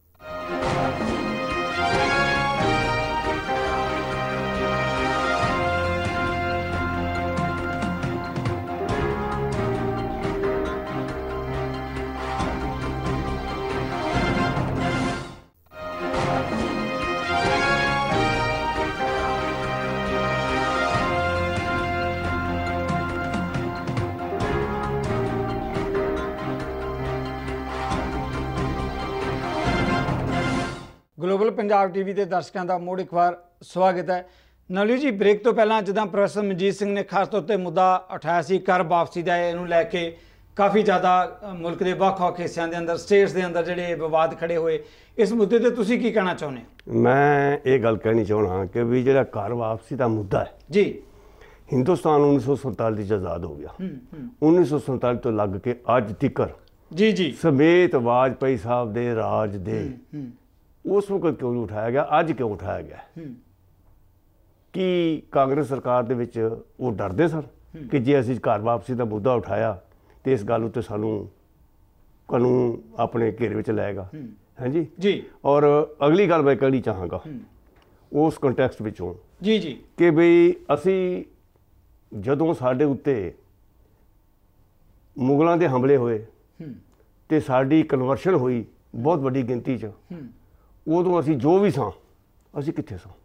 ਗਲੋਬਲ ਪੰਜਾਬ ਟੀਵੀ ਦੇ ਦਰਸ਼ਕਾਂ ਦਾ ਮੁੜ ਇੱਕ ਵਾਰ ਸਵਾਗਤ ਹੈ। ਨਵਲੀਨ ਜੀ, ਬ੍ਰੇਕ ਤੋਂ ਪਹਿਲਾਂ ਜਿੱਦਾਂ ਪ੍ਰੋਫੈਸਰ ਮਨਜੀਤ ਸਿੰਘ ਨੇ ਖਾਸ ਤੌਰ ਤੇ ਮੁੱਦਾ ਉਠਾਇਆ ਸੀ ਕਰ ਵਾਪਸੀ ਦਾ, ਇਹਨੂੰ ਲੈ ਕੇ ਕਾਫੀ ਜ਼ਿਆਦਾ ਮੁਲਕ ਦੇ ਵੱਖ-ਵੱਖ ਹਿੱਸਿਆਂ ਦੇ ਅੰਦਰ, ਸਟੇਟਸ ਦੇ ਅੰਦਰ ਜਿਹੜੇ ਵਿਵਾਦ ਖੜੇ ਹੋਏ, ਇਸ ਮੁੱਦੇ ਤੇ ਤੁਸੀਂ ਕੀ ਕਹਿਣਾ ਚਾਹੁੰਦੇ ਹੋ? ਮੈਂ ਇਹ ਗੱਲ ਕਹਿਣੀ ਚਾਹਣਾ ਕਿ ਵੀ ਜਿਹੜਾ ਘਰ ਵਾਪਸੀ ਦਾ ਮੁੱਦਾ ਹੈ ਜੀ, ਹਿੰਦੁਸਤਾਨ ਉੱਨੀ ਸੌ ਸੰਤਾਲੀ 'ਚ ਆਜ਼ਾਦ ਹੋ ਗਿਆ। ਉੱਨੀ ਸੌ ਸੰਤਾਲੀ ਤੋਂ ਲੱਗ ਕੇ ਅੱਜ ਤੀਕਰ ਜੀ ਜੀ ਸਮੇਤ ਵਾਜਪਾਈ ਸਾਹਿਬ ਦੇ ਰਾਜ ਦੇ ਉਸ ਵਕਤ ਕਿਉਂ ਨਹੀਂ ਉਠਾਇਆ ਗਿਆ, ਅੱਜ ਕਿਉਂ ਉਠਾਇਆ ਗਿਆ? ਕੀ ਕਾਂਗਰਸ ਸਰਕਾਰ ਦੇ ਵਿੱਚ ਉਹ ਡਰਦੇ ਸਨ ਕਿ ਜੇ ਅਸੀਂ ਘਰ ਵਾਪਸੀ ਦਾ ਮੁੱਦਾ ਉਠਾਇਆ ਤੇ ਇਸ ਗੱਲ ਉੱਤੇ ਸਾਨੂੰ ਕਾਨੂੰਨ ਆਪਣੇ ਘੇਰੇ ਵਿੱਚ ਲਏਗਾ? ਹਾਂਜੀ ਜੀ। ਔਰ ਅਗਲੀ ਗੱਲ ਮੈਂ ਕਹਿਣੀ ਚਾਹਾਂਗਾ ਉਸ ਕੰਟੈਕਸਟ ਵਿੱਚੋਂ ਜੀ ਜੀ ਕਿ ਬਈ ਅਸੀਂ ਜਦੋਂ ਸਾਡੇ ਉੱਤੇ ਮੁਗਲਾਂ ਦੇ ਹਮਲੇ ਹੋਏ ਤੇ ਸਾਡੀ ਕਨਵਰਸ਼ਨ ਹੋਈ ਬਹੁਤ ਵੱਡੀ ਗਿਣਤੀ 'ਚ, ਉਦੋਂ ਅਸੀਂ ਜੋ ਵੀ ਸਾਂ, ਅਸੀਂ ਕਿੱਥੇ ਸਾਂ?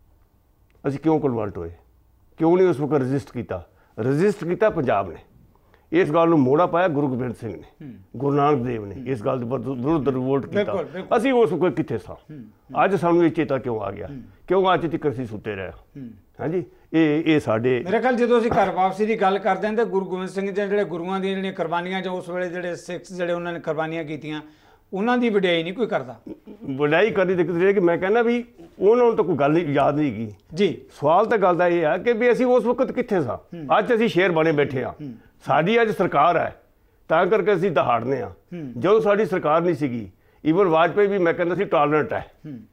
ਅਸੀਂ ਕਿਉਂ ਕਨਵਰਟ ਹੋਏ? ਕਿਉਂ ਨਹੀਂ ਉਸ ਵਕਤ ਰਜਿਸਟ ਕੀਤਾ? ਰਜਿਸਟ ਕੀਤਾ ਪੰਜਾਬ ਨੇ। ਇਸ ਗੱਲ ਨੂੰ ਮੋੜਾ ਪਾਇਆ ਗੁਰੂ ਗੋਬਿੰਦ ਸਿੰਘ ਨੇ, ਗੁਰੂ ਨਾਨਕ ਦੇਵ ਨੇ ਇਸ ਗੱਲ ਦੇ ਵਿਰੁੱਧ ਰਿਵੋਲਟ ਕੀਤਾ। ਅਸੀਂ ਉਸ ਵਕਤ ਕਿੱਥੇ ਸਾਂ? ਅੱਜ ਸਾਨੂੰ ਇਹ ਚੇਤਾ ਕਿਉਂ ਆ ਗਿਆ? ਕਿਉਂ ਅੱਜ ਤੱਕ ਅਸੀਂ ਸੁੱਤੇ ਰਹੇ? ਹਾਂਜੀ, ਇਹ ਇਹ ਸਾਡੇ ਮੇਰੇ ਖਿਆਲ ਜਦੋਂ ਅਸੀਂ ਘਰ ਵਾਪਸੀ ਦੀ ਗੱਲ ਕਰਦੇ ਹਾਂ ਤਾਂ ਗੁਰੂ ਗੋਬਿੰਦ ਸਿੰਘ ਜੀ ਜਿਹੜੇ ਗੁਰੂਆਂ ਦੀਆਂ ਜਿਹੜੀਆਂ ਕੁਰਬਾਨੀਆਂ ਜਾਂ ਉਸ ਵੇਲੇ ਜਿਹੜੇ ਸਿੱਖਸ ਜਿਹੜੇ ਉਹਨਾਂ ਨੇ ਕੁਰਬਾਨੀਆਂ ਕੀਤੀਆਂ, ਉਹਨਾਂ ਦੀ ਵਡਿਆਈ ਨਹੀਂ ਕੋਈ ਕਰਦਾ। ਵਡਿਆਈ ਕਰਦੀ ਦਿੱਕਤ ਇਹ ਕਿ ਮੈਂ ਕਹਿੰਦਾ ਵੀ ਉਹਨਾਂ ਨੂੰ ਤਾਂ ਕੋਈ ਗੱਲ ਨਹੀਂ ਯਾਦ ਨਹੀਂ ਗਈ ਜੀ। ਸਵਾਲ ਤਾਂ ਗੱਲ ਦਾ ਇਹ ਹੈ ਕਿ ਵੀ ਅਸੀਂ ਉਸ ਵਕਤ ਕਿੱਥੇ ਸਾਂ? ਅੱਜ ਅਸੀਂ ਸ਼ੇਰ ਬਣੇ ਬੈਠੇ ਹਾਂ, ਸਾਡੀ ਅੱਜ ਸਰਕਾਰ ਹੈ ਤਾਂ ਕਰਕੇ ਅਸੀਂ ਦਹਾੜਨੇ ਹਾਂ। ਜਦੋਂ ਸਾਡੀ ਸਰਕਾਰ ਨਹੀਂ ਸੀਗੀ, ਈਵਨ ਵਾਜਪਾਈ ਵੀ ਮੈਂ ਕਹਿੰਦਾ ਸੀ ਟਾਲਰੈਂਟ ਹੈ।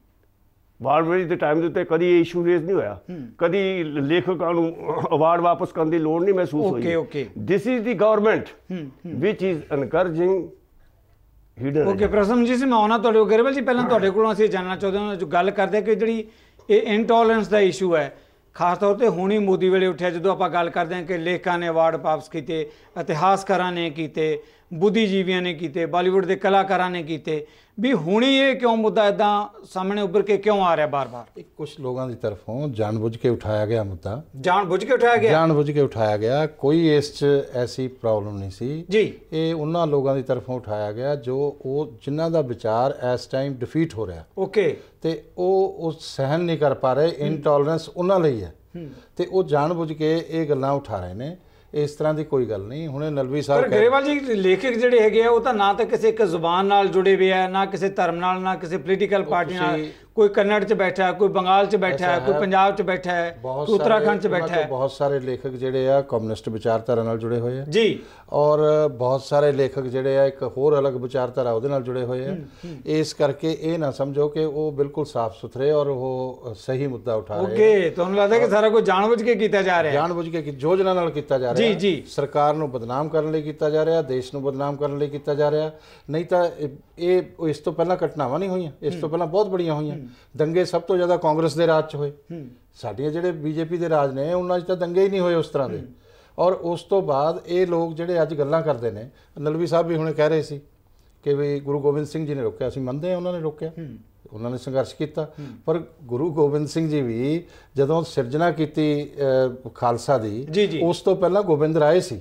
ਵਾਜਪਾਈ ਦੇ ਟਾਈਮ ਦੇ ਉੱਤੇ ਕਦੀ ਇਹ ਇਸ਼ੂ ਰੇਜ਼ ਨਹੀਂ ਹੋਇਆ, ਕਦੀ ਲੇਖਕਾਂ ਨੂੰ ਅਵਾਰਡ ਵਾਪਸ ਕਰਨ ਦੀ ਲੋੜ ਨਹੀਂ ਮਹਿਸੂਸ ਹੋਈ। Okay, this is the government which is encouraging hidden. Okay ਪ੍ਰਸਮ ਜੀ, ਮੈਂ ਆਉਣਾ ਤੁਹਾਡੇ ਕੋਲ। ਗਰੇਵਾਲ ਜੀ, ਪਹਿਲਾਂ ਤੁਹਾਡੇ ਕੋਲੋਂ ਅਸੀਂ ਜਾਣਨਾ ਚਾਹੁੰਦੇ ਹਾਂ ਜੋ ਗੱਲ ਕਰਦੇ ਕਿ ਜਿਹੜੀ ਇਹ ਇਨਟੋਲਰੈਂਸ ਦਾ ਇਸ਼ੂ ਹੈ, ਖਾਸ ਤੌਰ ਤੇ ਹੁਣੀ ਮੋਦੀ ਵੇਲੇ ਉੱਠਿਆ, ਜਦੋਂ ਆਪਾਂ ਗੱਲ ਕਰਦੇ ਹਾਂ ਕਿ ਲੇਖਕਾਂ ਨੇ ਅਵਾਰਡ ਵਾਪਸ ਕੀਤੇ, ਇਤਿਹਾਸਕਾਰਾਂ ਨੇ ਕੀਤੇ, ਬੁੱਧੀਜੀਵੀਆਂ ਨੇ ਕੀਤੇ, ਬਾਲੀਵੁੱਡ ਦੇ ਕਲਾਕਾਰਾਂ ਨੇ ਕੀਤੇ, ਵੀ ਹੁਣੀ ਇਹ ਕਿਉਂ ਮੁੱਦਾ ਇੱਦਾਂ ਸਾਹਮਣੇ ਉੱਭਰ ਕੇ ਕਿਉਂ ਆ ਰਿਹਾ ਬਾਰ-ਬਾਰ? ਇਹ ਕੁਝ ਲੋਕਾਂ ਦੀ ਤਰਫੋਂ ਜਾਣਬੁੱਝ ਕੇ ਉਠਾਇਆ ਗਿਆ ਮੁੱਦਾ। ਜਾਣਬੁੱਝ ਕੇ ਉਠਾਇਆ ਗਿਆ? ਜਾਣਬੁੱਝ ਕੇ ਉਠਾਇਆ ਗਿਆ। ਕੋਈ ਇਸ 'ਚ ਐਸੀ ਪ੍ਰੋਬਲਮ ਨਹੀਂ ਸੀ ਜੀ। ਇਹ ਉਹਨਾਂ ਲੋਕਾਂ ਦੀ ਤਰਫੋਂ ਉਠਾਇਆ ਗਿਆ ਜੋ ਉਹ ਜਿਨ੍ਹਾਂ ਦਾ ਵਿਚਾਰ ਇਸ ਟਾਈਮ ਡਿਫੀਟ ਹੋ ਰਿਹਾ। ਓਕੇ। ਤੇ ਉਹ ਉਹ ਸਹਿਨ ਨਹੀਂ ਕਰ ਪਾ ਰਹੇ। ਇਨਟੋਲਰੈਂਸ ਉਹਨਾਂ ਲਈ ਹੈ ਤੇ ਉਹ ਜਾਣਬੁੱਝ ਕੇ ਇਹ ਗੱਲਾਂ ਉਠਾ ਰਹੇ ਨੇ। ਇਸ ਤਰ੍ਹਾਂ ਦੀ ਕੋਈ ਗੱਲ ਨਹੀਂ। ਹੁਣੇ ਨਲਵੀ ਸਾਹਿਬ ਪਰ ਗਰੇਵਾਲ ਜੀ, ਲੇਖਕ ਜਿਹੜੇ ਹੈਗੇ ਆ ਉਹ ਤਾਂ ਨਾ ਤਾਂ ਕਿਸੇ ਇੱਕ ਜ਼ੁਬਾਨ ਨਾਲ ਜੁੜੇ ਹੋਏ ਆ, ਨਾ ਕਿਸੇ ਧਰਮ ਨਾਲ, ਨਾ ਕਿਸੇ ਪੋਲੀਟੀਕਲ ਪਾਰਟੀ ਨਾਲ। ਕੋਈ ਕੰਨੜ 'ਚ ਬੈਠਾ ਹੈ, ਕੋਈ ਬੰਗਾਲ 'ਚ ਬੈਠਾ ਹੈ, ਕੋਈ ਪੰਜਾਬ 'ਚ ਬੈਠਾ ਹੈ, ਕੋਈ ਉੱਤਰਾਖੰਡ 'ਚ ਬੈਠਾ ਹੈ। ਬਹੁਤ ਸਾਰੇ ਲੇਖਕ ਜਿਹੜੇ ਆ ਕਮਿਊਨਿਸਟ ਵਿਚਾਰਧਾਰਾ ਨਾਲ ਜੁੜੇ ਹੋਏ ਆ ਜੀ, ਔਰ ਬਹੁਤ ਸਾਰੇ ਲੇਖਕ ਜਿਹੜੇ ਆ ਇੱਕ ਹੋਰ ਅਲੱਗ ਵਿਚਾਰਧਾਰਾ ਉਹਦੇ ਨਾਲ ਜੁੜੇ ਹੋਏ ਆ। ਇਸ ਕਰਕੇ ਇਹ ਨਾ ਸਮਝੋ ਕਿ ਉਹ ਬਿਲਕੁਲ ਸਾਫ਼ ਸੁਥਰੇ ਔਰ ਉਹ ਸਹੀ ਮੁੱਦਾ ਉਠਾ ਰਹੇ। ਓਕੇ, ਤੁਹਾਨੂੰ ਲੱਗਦਾ ਕਿ ਸਾਰਾ ਕੁਝ ਜਾਣਬੁੱਝ ਕੇ ਕੀਤਾ ਜਾ ਰਿਹਾ ਹੈ? ਜਾਣਬੁੱਝ ਕੇ ਯੋਜਨਾ ਨਾਲ ਕੀਤਾ ਜਾ ਰਿਹਾ। ਜੀ ਜੀ। ਸਰਕਾਰ ਨੂੰ ਬਦਨਾਮ ਕਰਨ ਲਈ ਕੀਤਾ ਜਾ ਰਿਹਾ, ਦੇਸ਼ ਨੂੰ ਬਦਨਾਮ ਕਰਨ ਲਈ ਕੀਤਾ ਜਾ ਰਿਹਾ। ਨਹੀਂ ਤਾਂ ਇਹ ਇਸ ਤੋਂ ਪਹਿਲਾਂ ਘਟਨਾਵਾਂ ਨਹੀਂ ਹੋਈਆਂ, ਇਸ ਤੋਂ ਪਹਿਲਾਂ ਬਹੁਤ ਬੜੀਆਂ ਹੋਈਆਂ। ਦੰਗੇ ਸਭ ਤੋਂ ਜ਼ਿਆਦਾ ਕਾਂਗਰਸ ਦੇ ਰਾਜ 'ਚ ਹੋਏ। ਸਾਡੀਆਂ ਜਿਹੜੇ ਬੀਜੇਪੀ ਦੇ ਰਾਜ ਨੇ ਉਹਨਾਂ 'ਚ ਤਾਂ ਦੰਗੇ ਹੀ ਨਹੀਂ ਹੋਏ ਉਸ ਤਰ੍ਹਾਂ ਦੇ। ਔਰ ਉਸ ਤੋਂ ਬਾਅਦ ਇਹ ਲੋਕ ਜਿਹੜੇ ਅੱਜ ਗੱਲਾਂ ਕਰਦੇ ਨੇ, ਨਲਵੀ ਸਾਹਿਬ ਵੀ ਹੁਣੇ ਕਹਿ ਰਹੇ ਸੀ ਕਿ ਵੀ ਗੁਰੂ ਗੋਬਿੰਦ ਸਿੰਘ ਜੀ ਨੇ ਰੋਕਿਆ, ਅਸੀਂ ਮੰਨਦੇ ਹਾਂ ਉਹਨਾਂ ਨੇ ਰੋਕਿਆ। ਉਹਨਾਂ ਨੇ ਸੰਘਰਸ਼ ਕੀਤਾ। ਪਰ ਗੁਰੂ ਗੋਬਿੰਦ ਸਿੰਘ ਜੀ ਵੀ ਜਦੋਂ ਸਿਰਜਣਾ ਕੀਤੀ ਖਾਲਸਾ ਦੀ, ਉਸ ਤੋਂ ਪਹਿਲਾਂ ਗੋਬਿੰਦ ਰਾਏ ਸੀ।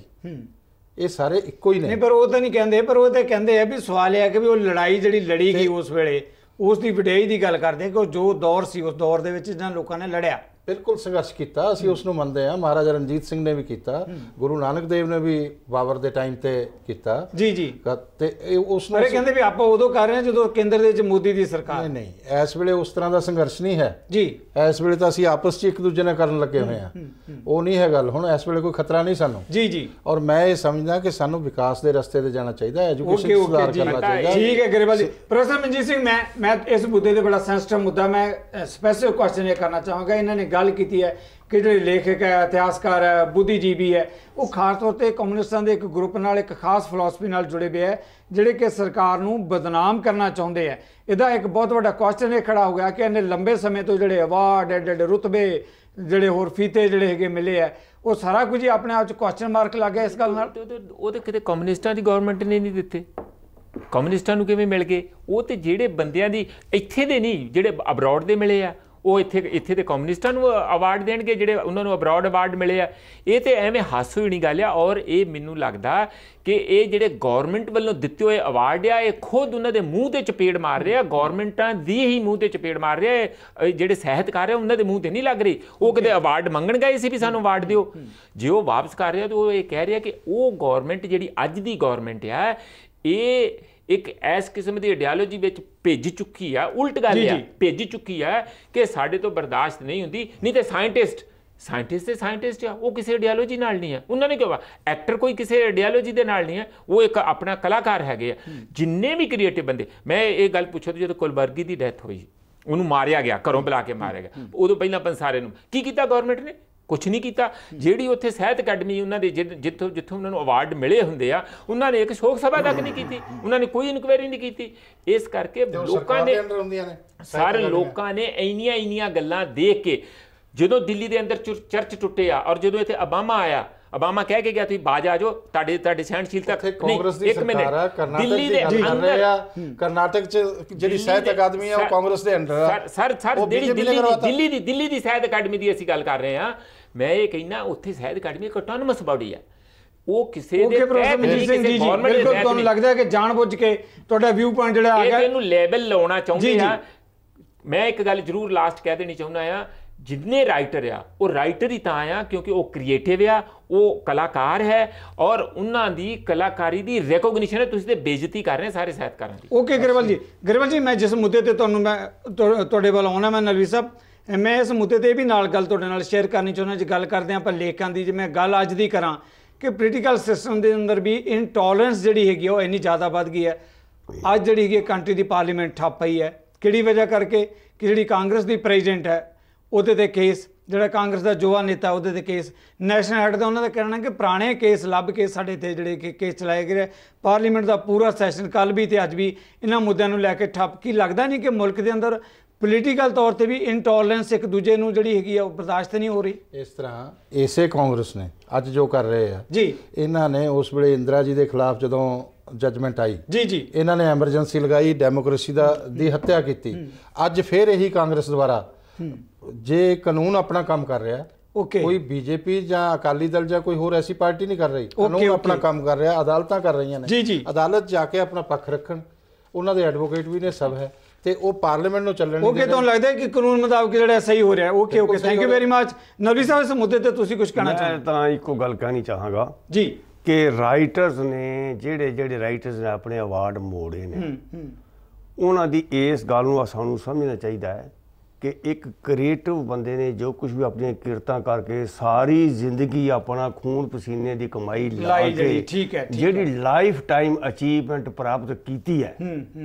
ਇਹ ਸਾਰੇ ਇੱਕੋ ਹੀ ਨੇ। ਨਹੀਂ, ਪਰ ਉਹ ਤਾਂ ਨਹੀਂ ਕਹਿੰਦੇ, ਪਰ ਉਹ ਤਾਂ ਕਹਿੰਦੇ ਆ ਵੀ ਸਵਾਲ ਇਹ ਹੈ ਕਿ ਵੀ ਉਹ ਲੜਾਈ ਜਿਹੜੀ ਲੜੀ ਗਈ ਉਸ ਵੇਲੇ, ਉਸ ਦੀ ਵਡਿਆਈ ਦੀ ਗੱਲ ਕਰਦੇ ਕਿ ਉਹ ਜੋ ਦੌਰ ਸੀ, ਉਸ ਦੌਰ ਦੇ ਵਿੱਚ ਜਿਹਨਾਂ ਲੋਕਾਂ ਨੇ ਲੜਿਆ, ਬਿਲਕੁਲ ਸੰਘਰਸ਼ ਕੀਤਾ, ਅਸੀਂ ਉਸ ਨੂੰ ਮੰਨਦੇ ਹਾਂ। ਮਹਾਰਾਜਾ ਰਣਜੀਤ ਸਿੰਘ ਨੇ ਵੀ ਕੀਤਾ, ਗੁਰੂ ਨਾਨਕ ਦੇਵ ਨੇ ਵੀ ਬਾਬਰ ਦੇ ਟਾਈਮ ਤੇ ਕੀਤਾ। ਜੀ ਜੀ। ਤੇ ਉਸ ਨੂੰ ਕਹਿੰਦੇ ਵੀ ਆਪਾਂ ਉਦੋਂ ਕਰ ਰਹੇ ਹਾਂ ਜਦੋਂ ਕੇਂਦਰ ਦੇ ਵਿੱਚ ਮੋਦੀ ਦੀ ਸਰਕਾਰ। ਨਹੀਂ ਨਹੀਂ, ਇਸ ਵੇਲੇ ਉਸ ਤਰ੍ਹਾਂ ਦਾ ਸੰਘਰਸ਼ ਨਹੀਂ ਹੈ ਜੀ। ਇਸ ਵੇਲੇ ਤਾਂ ਅਸੀਂ ਆਪਸ 'ਚ ਇੱਕ ਦੂਜੇ ਨਾਲ ਕਰਨ ਲੱਗੇ ਹੋਏ ਹਾਂ, ਉਹ ਨਹੀਂ ਹੈ ਗੱਲ। ਹੁਣ ਇਸ ਵੇਲੇ ਕੋਈ ਖਤਰਾ ਨਹੀਂ ਸਾਨੂੰ। ਜੀ ਜੀ। ਔਰ ਮੈਂ ਇਹ ਸਮਝਦਾ ਕਿ ਸਾਨੂੰ ਵਿਕਾਸ ਦੇ ਰਸਤੇ ਤੇ ਜਾਣਾ ਚਾਹੀਦਾ, ਐਜੂਕੇਸ਼ਨ ਸੁਧਾਰ ਕਰਨਾ ਚਾਹੀਦਾ। ਠੀਕ ਹੈ ਗਰੇਵਾਲ ਜੀ। ਪ੍ਰੋਫੈਸਰ ਮਨਜੀਤ ਸਿੰਘ, ਮੈਂ ਮੈਂ ਇਸ ਮੁੱਦੇ ਤੇ ਬੜਾ ਸੈਂਸਿਟਿਵ ਮੁੱਦਾ, ਮੈਂ ਸਪੈਸੀਫਿਕ ਕੁਐਸਚਨ ਇਹ ਕਰਨਾ ਚਾਹਾਂਗਾ। ਇਹਨਾਂ ਨੇ ਗੱਲ ਕੀਤੀ ਹੈ ਕਿ ਜਿਹੜੇ ਲੇਖਕ ਹੈ, ਇਤਿਹਾਸਕਾਰ ਹੈ, ਬੁੱਧੀਜੀਵੀ ਹੈ, ਉਹ ਖਾਸ ਤੌਰ ਤੇ ਕਮਿਊਨਿਸਟਾਂ ਦੇ ਇੱਕ ਗਰੁੱਪ ਨਾਲ, ਇੱਕ ਖਾਸ ਫਿਲਾਸਫੀ ਨਾਲ ਜੁੜੇ ਹੋਏ ਹੈ, ਜਿਹੜੇ ਕਿ ਸਰਕਾਰ ਨੂੰ ਬਦਨਾਮ ਕਰਨਾ ਚਾਹੁੰਦੇ ਹੈ। ਇਹਦਾ ਇੱਕ ਬਹੁਤ ਵੱਡਾ ਕੁਐਸਚਨ ਇਹ ਖੜਾ ਹੋ ਗਿਆ ਕਿ ਇਹਨੇ ਲੰਬੇ ਸਮੇਂ ਤੋਂ ਜਿਹੜੇ ਅਵਾਰਡ, ਐਡੇ ਐਡੇ ਰੁਤਬੇ, ਜਿਹੜੇ ਹੋਰ ਫੀਤੇ ਜਿਹੜੇ ਹੈਗੇ ਮਿਲੇ ਹੈ, ਉਹ ਸਾਰਾ ਕੁਝ ਹੀ ਆਪਣੇ ਆਪ 'ਚ ਕੁਐਸਚਨ ਮਾਰਕ ਲੱਗ ਗਿਆ ਇਸ ਗੱਲ ਨਾਲ। ਉਹ ਤਾਂ ਕਿਤੇ ਕਮਿਊਨਿਸਟਾਂ ਦੀ ਗਵਰਨਮੈਂਟ ਨੇ ਨਹੀਂ ਦਿੱਤੇ, ਕਮਿਊਨਿਸਟਾਂ ਨੂੰ ਕਿਵੇਂ ਮਿਲ ਗਏ? ਉਹ ਤੇ ਜਿਹੜੇ ਬੰਦਿਆਂ ਦੀ ਇੱਥੇ ਦੇ ਨਹੀਂ, ਜਿਹੜੇ ਅਬਰੋਡ ਦੇ ਮਿਲੇ ਆ, ਉਹ ਇੱਥੇ ਇੱਥੇ ਦੇ ਕਮਿਊਨਿਸਟਾਂ ਨੂੰ ਅਵਾਰਡ ਦੇਣਗੇ ਜਿਹੜੇ ਉਹਨਾਂ ਨੂੰ ਅਬਰੋਡ ਅਵਾਰਡ ਮਿਲੇ ਆ। ਇਹ ਤਾਂ ਐਵੇਂ ਹਾਸੋ ਹੀ ਨਹੀਂ ਗੱਲ ਆ। ਔਰ ਇਹ ਮੈਨੂੰ ਲੱਗਦਾ ਕਿ ਇਹ ਜਿਹੜੇ ਗੌਰਮੈਂਟ ਵੱਲੋਂ ਦਿੱਤੇ ਹੋਏ ਅਵਾਰਡ ਆ, ਇਹ ਖੁਦ ਉਹਨਾਂ ਦੇ ਮੂੰਹ 'ਤੇ ਚਪੇੜ ਮਾਰ ਰਹੇ ਆ, ਗੌਰਮੈਂਟਾਂ ਦੀ ਹੀ ਮੂੰਹ 'ਤੇ ਚਪੇੜ ਮਾਰ ਰਹੇ ਆ। ਜਿਹੜੇ ਸਾਹਿਤਕਾਰ ਆ ਉਹਨਾਂ ਦੇ ਮੂੰਹ 'ਤੇ ਨਹੀਂ ਲੱਗ ਰਹੀ। ਉਹ ਕਿਤੇ ਅਵਾਰਡ ਮੰਗਣ ਗਏ ਸੀ ਵੀ ਸਾਨੂੰ ਅਵਾਰਡ ਦਿਓ, ਜੇ ਉਹ ਵਾਪਸ ਕਰ ਰਿਹਾ ਤਾਂ ਉਹ ਇਹ ਕਹਿ ਰਿਹਾ ਕਿ ਉਹ ਗੌਰਮੈਂਟ ਜਿਹੜੀ ਅੱਜ ਦੀ ਗੌਰਮੈਂਟ ਆ, ਇਹ ਇੱਕ ਇਸ ਕਿਸਮ ਦੀ ਆਈਡੀਓਲੋਜੀ ਵਿੱਚ ਭਿੱਜ ਚੁੱਕੀ ਆ। ਉਲਟ ਗੱਲ ਆ, ਭਿੱਜ ਚੁੱਕੀ ਆ ਕਿ ਸਾਡੇ ਤੋਂ ਬਰਦਾਸ਼ਤ ਨਹੀਂ ਹੁੰਦੀ। ਨਹੀਂ ਤੇ ਸਾਇੰਟਿਸਟ ਸਾਇੰਟਿਸਟ ਤੇ ਸਾਇੰਟਿਸਟ ਆ, ਉਹ ਕਿਸੇ ਆਈਡੀਓਲੋਜੀ ਨਾਲ ਨਹੀਂ ਆ। ਉਹਨਾਂ ਨੇ ਕਿਹਾ ਐਕਟਰ ਕੋਈ ਕਿਸੇ ਆਈਡੀਓਲੋਜੀ ਦੇ ਨਾਲ ਨਹੀਂ ਹੈ, ਉਹ ਇੱਕ ਆਪਣਾ ਕਲਾਕਾਰ ਹੈਗੇ ਆ। ਜਿੰਨੇ ਵੀ ਕ੍ਰੀਏਟਿਵ ਬੰਦੇ, ਮੈਂ ਇਹ ਗੱਲ ਪੁੱਛੋ ਤਾਂ ਜਦੋਂ ਕੁਲਵਰਗੀ ਦੀ ਡੈਥ ਹੋਈ, ਉਹਨੂੰ ਮਾਰਿਆ ਗਿਆ, ਘਰੋਂ ਬੁਲਾ ਕੇ ਮਾਰਿਆ ਗਿਆ, ਉਦੋਂ ਪਹਿਲਾਂ ਪੰਸਾਰੇ ਨੂੰ ਕੀ ਕੀਤਾ ਗੌਰਮੈਂਟ ਨੇ? ਕੁਛ ਨਹੀਂ ਕੀਤਾ। ਜਿਹੜੀ ਉੱਥੇ ਸਾਹਿਤ ਅਕੈਡਮੀ ਉਹਨਾਂ ਦੇ ਜਿੱਥੋਂ ਜਿੱਥੋਂ ਉਹਨਾਂ ਨੂੰ ਅਵਾਰਡ ਮਿਲੇ ਹੁੰਦੇ ਆ, ਉਹਨਾਂ ਨੇ ਇੱਕ ਸ਼ੋਕ ਸਭਾ ਤੱਕ ਨਹੀਂ ਕੀਤੀ, ਉਹਨਾਂ ਨੇ ਕੋਈ ਇਨਕੁਆਇਰੀ ਨਹੀਂ ਕੀਤੀ। ਇਸ ਕਰਕੇ ਲੋਕਾਂ ਨੇ, ਸਾਰੇ ਲੋਕਾਂ ਨੇ ਇੰਨੀਆਂ ਇੰਨੀਆਂ ਗੱਲਾਂ ਦੇਖ ਕੇ, ਜਦੋਂ ਦਿੱਲੀ ਦੇ ਅੰਦਰ ਚਰਚ ਟੁੱਟੇ ਆ, ਔਰ ਜਦੋਂ ਇੱਥੇ ਓਬਾਮਾ ਆਇਆ, ਓਬਾਮਾ ਕਹਿ ਕੇ ਗਿਆ ਤੁਸੀਂ ਬਾਜ ਆ ਜਾਓ, ਤੁਹਾਡੇ ਤੁਹਾਡੇ ਸਹਿਣਸ਼ੀਲਤਾ ਕਾਂਗਰਸ ਦੀ ਸਰਕਾਰ ਆ, ਦਿੱਲੀ ਦੇ ਅੰਦਰ ਕਰਨਾਟਕ 'ਚ ਜਿਹੜੀ ਸਾਹਿਤ ਅਕਾਦਮੀ ਆ ਉਹ ਕਾਂਗਰਸ ਦੇ ਅੰਡਰ ਆ। ਸਰ ਸਰ ਜਿਹੜੀ ਦਿੱਲੀ ਦੀ ਦਿੱਲੀ ਦੀ ਸਾਹਿਤ ਅਕਾਦਮੀ ਦੀ ਅਸੀਂ ਗੱਲ ਕਰ ਰਹੇ ਹਾਂ, ਮੈਂ ਇਹ ਕਹਿੰਦਾ ਉੱਥੇ ਸਾਹਿਤ ਅਕਾਦਮੀ ਇੱਕ ਆਟੋਨਮਸ ਬਾਡੀ ਆ, ਉਹ ਕਿਸੇ ਦੇ ਤਹਿਤ ਨਹੀਂ, ਕਿਸੇ ਗਵਰਨਮੈਂਟ ਦੇ ਤਹਿਤ। ਤੁਹਾਨੂੰ ਲੱਗਦਾ ਹੈ ਕਿ ਜਾਣਬੁੱਝ ਕੇ ਤੁਹਾਡਾ ਵਿਊ ਪੁਆਇੰਟ ਜਿਹੜਾ ਆ ਗਿਆ ਇਹਨੂੰ ਲੈਬਲ ਲਾਉਣਾ ਚਾਹੁੰਦੇ ਆ। ਮੈਂ ਇੱਕ ਗੱਲ ਜ਼ਰੂਰ ਲਾਸਟ ਕਹਿ ਦੇਣੀ ਚਾਹੁੰਦਾ ਆ, ਜਿੰਨੇ ਰਾਈਟਰ ਆ ਉਹ ਰਾਈਟਰ ਹੀ ਤਾਂ ਆ ਕਿਉਂਕਿ ਉਹ ਕ੍ਰੀਏਟਿਵ ਆ, ਉਹ ਕਲਾਕਾਰ ਹੈ, ਔਰ ਉਹਨਾਂ ਦੀ ਕਲਾਕਾਰੀ ਦੀ ਰੈਕੋਗਨੀਸ਼ਨ ਹੈ। ਤੁਸੀਂ ਤੇ ਬੇਇੱਜ਼ਤੀ ਕਰ ਰਹੇ ਸਾਰੇ ਸਾਹਿਤਕਾਰਾਂ ਦੀ। ਓਕੇ ਗਰੇਵਾਲ ਜੀ, ਗਰੇਵਾਲ ਜੀ ਮੈਂ ਜਿਸ ਮੁੱਦੇ ਤੇ ਤੁਹਾਨੂੰ ਮੈਂ ਤੁਹਾਡੇ ਵੱਲ ਆਉਣਾ, ਮੈਂ ਨਲਵੀ ਸਾਹਿਬ, ਮੈਂ ਇਸ ਮੁੱਦੇ ਤੇ ਵੀ ਨਾਲ ਗੱਲ ਤੁਹਾਡੇ ਨਾਲ ਸ਼ੇਅਰ ਕਰਨੀ ਚਾਹੁੰਦਾ। ਜੇ ਗੱਲ ਕਰਦੇ ਹਾਂ ਆਪਾਂ ਲੇਖਕਾਂ ਦੀ, ਜੇ ਮੈਂ ਗੱਲ ਅੱਜ ਦੀ ਕਰਾਂ ਕਿ ਪੋਲੀਟੀਕਲ ਸਿਸਟਮ ਦੇ ਅੰਦਰ ਵੀ ਇਨਟੋਲਰੈਂਸ ਜਿਹੜੀ ਹੈਗੀ ਉਹ ਇੰਨੀ ਜ਼ਿਆਦਾ ਵੱਧ ਗਈ ਹੈ। ਅੱਜ ਜਿਹੜੀ ਹੈਗੀ ਕੰਟਰੀ ਦੀ ਪਾਰਲੀਮੈਂਟ ਠੱਪ ਪਈ ਹੈ, ਕਿਹੜੀ ਵਜ੍ਹਾ ਕਰਕੇ? ਕਿ ਜਿਹੜੀ ਕਾਂਗਰਸ ਦੀ ਪ੍ਰੈਜ਼ੀਡੈਂਟ ਹੈ ਉਹਦੇ ਤੇ ਕੇਸ, ਜਿਹੜਾ ਕਾਂਗਰਸ ਦਾ ਯੁਵਾ ਨੇਤਾ ਉਹਦੇ ਤੇ ਕੇਸ, ਨੈਸ਼ਨਲ ਹੈਡ ਦਾ ਉਹਨਾਂ ਦਾ ਕਹਿਣਾ ਕਿ ਪੁਰਾਣੇ ਕੇਸ ਲੱਭ ਕੇ ਸਾਡੇ ਤੇ ਜਿਹੜੇ ਕਿ ਕੇਸ ਚਲਾਏ ਗਏ। ਪਾਰਲੀਮੈਂਟ ਦਾ ਪੂਰਾ ਸੈਸ਼ਨ ਕੱਲ੍ਹ ਵੀ ਤੇ ਅੱਜ ਵੀ ਇਹਨਾਂ ਮੁੱਦਿਆਂ ਨੂੰ ਲੈ ਕੇ ਠੱਪ। ਕੀ ਲੱਗਦਾ ਨਹੀਂ ਕਿ ਮੁਲਕ ਦੇ ਅੰਦਰ ਪੋਲੀਟੀਕਲ ਤੌਰ ਤੇ ਵੀ ਇਨਟੋਲਰੈਂਸ ਇੱਕ ਦੂਜੇ ਨੂੰ ਜਿਹੜੀ ਹੈਗੀ ਆ ਉਹ ਬਰਦਾਸ਼ਤ ਨਹੀਂ ਹੋ ਰਹੀ? ਇਸ ਤਰ੍ਹਾਂ ਇਸੇ ਕਾਂਗਰਸ ਨੇ ਅੱਜ ਜੋ ਕਰ ਰਹੇ ਆ ਜੀ, ਇਹਨਾਂ ਨੇ ਉਸ ਵੇਲੇ ਇੰਦਰਾ ਜੀ ਦੇ ਖਿਲਾਫ ਜਦੋਂ ਜਜਮੈਂਟ ਆਈ, ਜੀ ਜੀ, ਇਹਨਾਂ ਨੇ ਐਮਰਜੈਂਸੀ ਲਗਾਈ, ਡੈਮੋਕ੍ਰੇਸੀ ਦਾ ਦੀ ਹੱਤਿਆ ਕੀਤੀ। ਅੱਜ ਫਿਰ ਇਹੀ ਕਾਂਗਰਸ ਦੁਆਰਾ ਜੇ ਕਾਨੂੰਨ ਆਪਣਾ ਕੰਮ ਕਰ ਰਿਹਾ, ਕੋਈ ਬੀਜੇਪੀ ਜਾਂ ਅਕਾਲੀ ਦਲ ਜਾਂ ਕੋਈ ਹੋਰ ਐਸੀ ਪਾਰਟੀ ਨਹੀਂ ਕਰ ਰਹੀ, ਕਾਨੂੰਨ ਆਪਣਾ ਕੰਮ ਕਰ ਰਿਹਾ, ਅਦਾਲਤਾਂ ਕਰ ਰਹੀਆਂ ਨੇ। ਅਦਾਲਤ ਜਾ ਕੇ ਆਪਣਾ ਪੱਖ ਰੱਖਣ, ਉਹਨਾਂ ਦੇ ਐਡਵੋਕੇਟ ਵੀ ਨੇ, ਸਭ ਹੈ, ਤੇ ਉਹ ਪਾਰਲੀਮੈਂਟ ਨੂੰ ਚੱਲਣ ਨਹੀਂ। ਓਕੇ, ਤੁਹਾਨੂੰ ਲੱਗਦਾ ਹੈ ਕਿ ਕਾਨੂੰਨ ਮੁਤਾਬਕ ਜਿਹੜਾ ਸਹੀ ਹੋ ਰਿਹਾ? Okay okay, thank you very much. Nalvi Sahib, ਇਸ ਮੁੱਦੇ ਤੇ ਤੁਸੀਂ ਕੁਝ ਕਹਿਣਾ ਚਾਹੁੰਦੇ? ਮੈਂ ਤਾਂ ਇੱਕੋ ਗੱਲ ਕਹਿਣੀ ਚਾਹਾਂਗਾ ਜੀ ਕਿ ਰਾਈਟਰਸ ਨੇ, ਜਿਹੜੇ ਜਿਹੜੇ ਰਾਈਟਰਸ ਨੇ ਆਪਣੇ ਅਵਾਰਡ ਮੋੜੇ ਨੇ, ਉਹਨਾਂ ਦੀ ਇਸ ਗੱਲ ਨੂੰ ਸਾਨੂੰ ਸਮਝਣਾ ਚਾਹੀਦਾ ਹੈ ਕਿ ਇੱਕ ਕ੍ਰੀਏਟਿਵ ਬੰਦੇ ਨੇ ਜੋ ਕੁਝ ਵੀ ਆਪਣੀਆਂ ਕਿਰਤਾਂ ਕਰਕੇ ਸਾਰੀ ਜ਼ਿੰਦਗੀ ਆਪਣਾ ਖੂਨ ਪਸੀਨੇ ਦੀ ਕਮਾਈ ਲਾ ਕੇ ਜਿਹੜੀ ਲਾਈਫ ਟਾਈਮ ਅਚੀਵਮੈਂਟ ਪ੍ਰਾਪਤ ਕੀਤੀ ਹੈ,